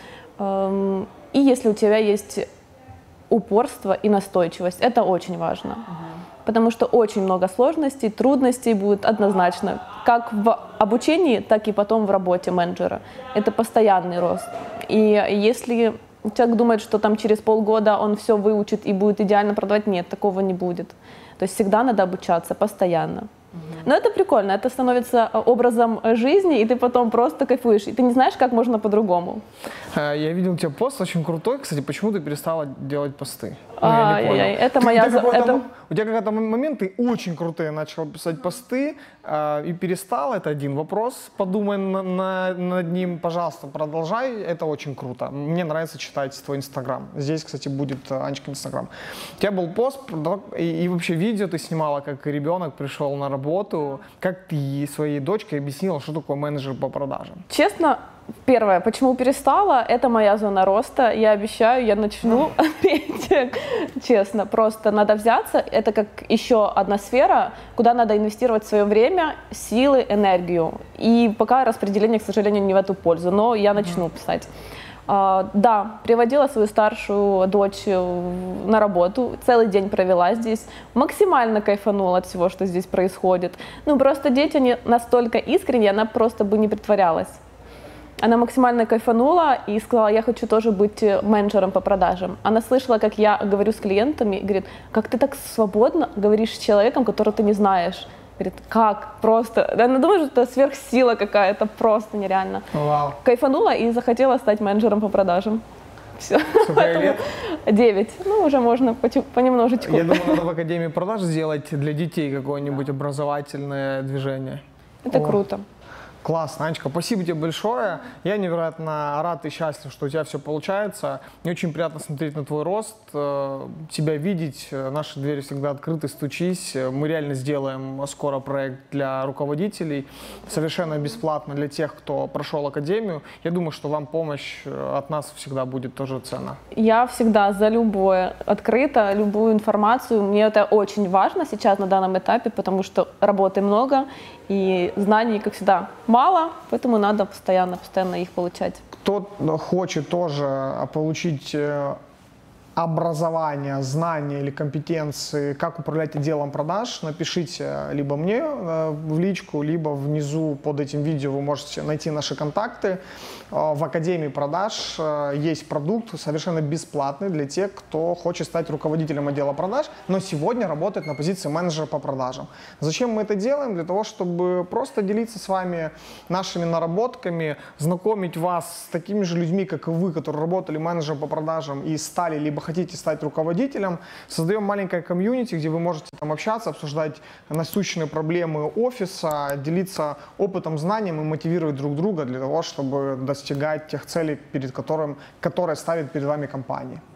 Эм, и если у тебя есть упорство и настойчивость, это очень важно. Uh-huh. Потому что очень много сложностей, трудностей будет однозначно, как в обучении, так и потом в работе менеджера. Это постоянный рост. И если человек думает, что там через полгода он все выучит и будет идеально продавать. Нет, такого не будет. То есть всегда надо обучаться постоянно. Mm-hmm. Но это прикольно, это становится образом жизни, и ты потом просто кайфуешь. И ты не знаешь, как можно по-другому. Я видел у тебя пост очень крутой. Кстати, почему ты перестала делать посты? Ну, а, я не это моя... У тебя, это... у тебя какой-то момент, ты очень крутые начала писать посты э, и перестала. Это один вопрос. Подумай на, на, над ним, пожалуйста, продолжай. Это очень круто. Мне нравится читать твой Инстаграм. Здесь, кстати, будет Анечка Инстаграм. У тебя был пост и, и вообще видео ты снимала, как ребенок пришел на работу. Как ты своей дочке объяснила, что такое менеджер по продажам? Честно, первое, почему перестала, это моя зона роста. Я обещаю, я начну петь. Честно, просто надо взяться. Это как еще одна сфера, куда надо инвестировать свое время, силы, энергию. И пока распределение, к сожалению, не в эту пользу, но я начну писать. Uh, да, приводила свою старшую дочь на работу, целый день провела здесь, максимально кайфанула от всего, что здесь происходит. Ну, просто дети, они настолько искренние, она просто бы не притворялась. Она максимально кайфанула и сказала, я хочу тоже быть менеджером по продажам. Она слышала, как я говорю с клиентами, и говорит, как ты так свободно говоришь с человеком, которого ты не знаешь. Говорит, как? Просто. Она думает, что это сверхсила какая-то, просто нереально. Вау. Кайфанула и захотела стать менеджером по продажам. Все. Сколько лет? Девять. Ну, уже можно понемножечку. Я думаю, надо в Академии продаж сделать для детей какое-нибудь образовательное движение. Это О. круто. Классно, Анечка, спасибо тебе большое. Я невероятно рад и счастлив, что у тебя все получается. Мне очень приятно смотреть на твой рост, тебя видеть. Наши двери всегда открыты, стучись. Мы реально сделаем скоро проект для руководителей, совершенно бесплатно для тех, кто прошел академию. Я думаю, что вам помощь от нас всегда будет тоже ценна. Я всегда за любое открыто, любую информацию. Мне это очень важно сейчас на данном этапе, потому что работы много и знаний, как всегда, мало, поэтому надо постоянно, постоянно их получать. Кто хочет тоже получить образования, знания или компетенции, как управлять отделом продаж, напишите либо мне в личку, либо внизу под этим видео вы можете найти наши контакты. В Академии продаж есть продукт совершенно бесплатный для тех, кто хочет стать руководителем отдела продаж, но сегодня работает на позиции менеджера по продажам. Зачем мы это делаем? Для того, чтобы просто делиться с вами нашими наработками, знакомить вас с такими же людьми, как и вы, которые работали менеджером по продажам и стали, либо хотите стать руководителем. Создаем маленькое комьюнити, где вы можете там общаться, обсуждать насущные проблемы офиса, делиться опытом, знанием и мотивировать друг друга для того, чтобы достигать тех целей, перед которым, которые ставит перед вами компания.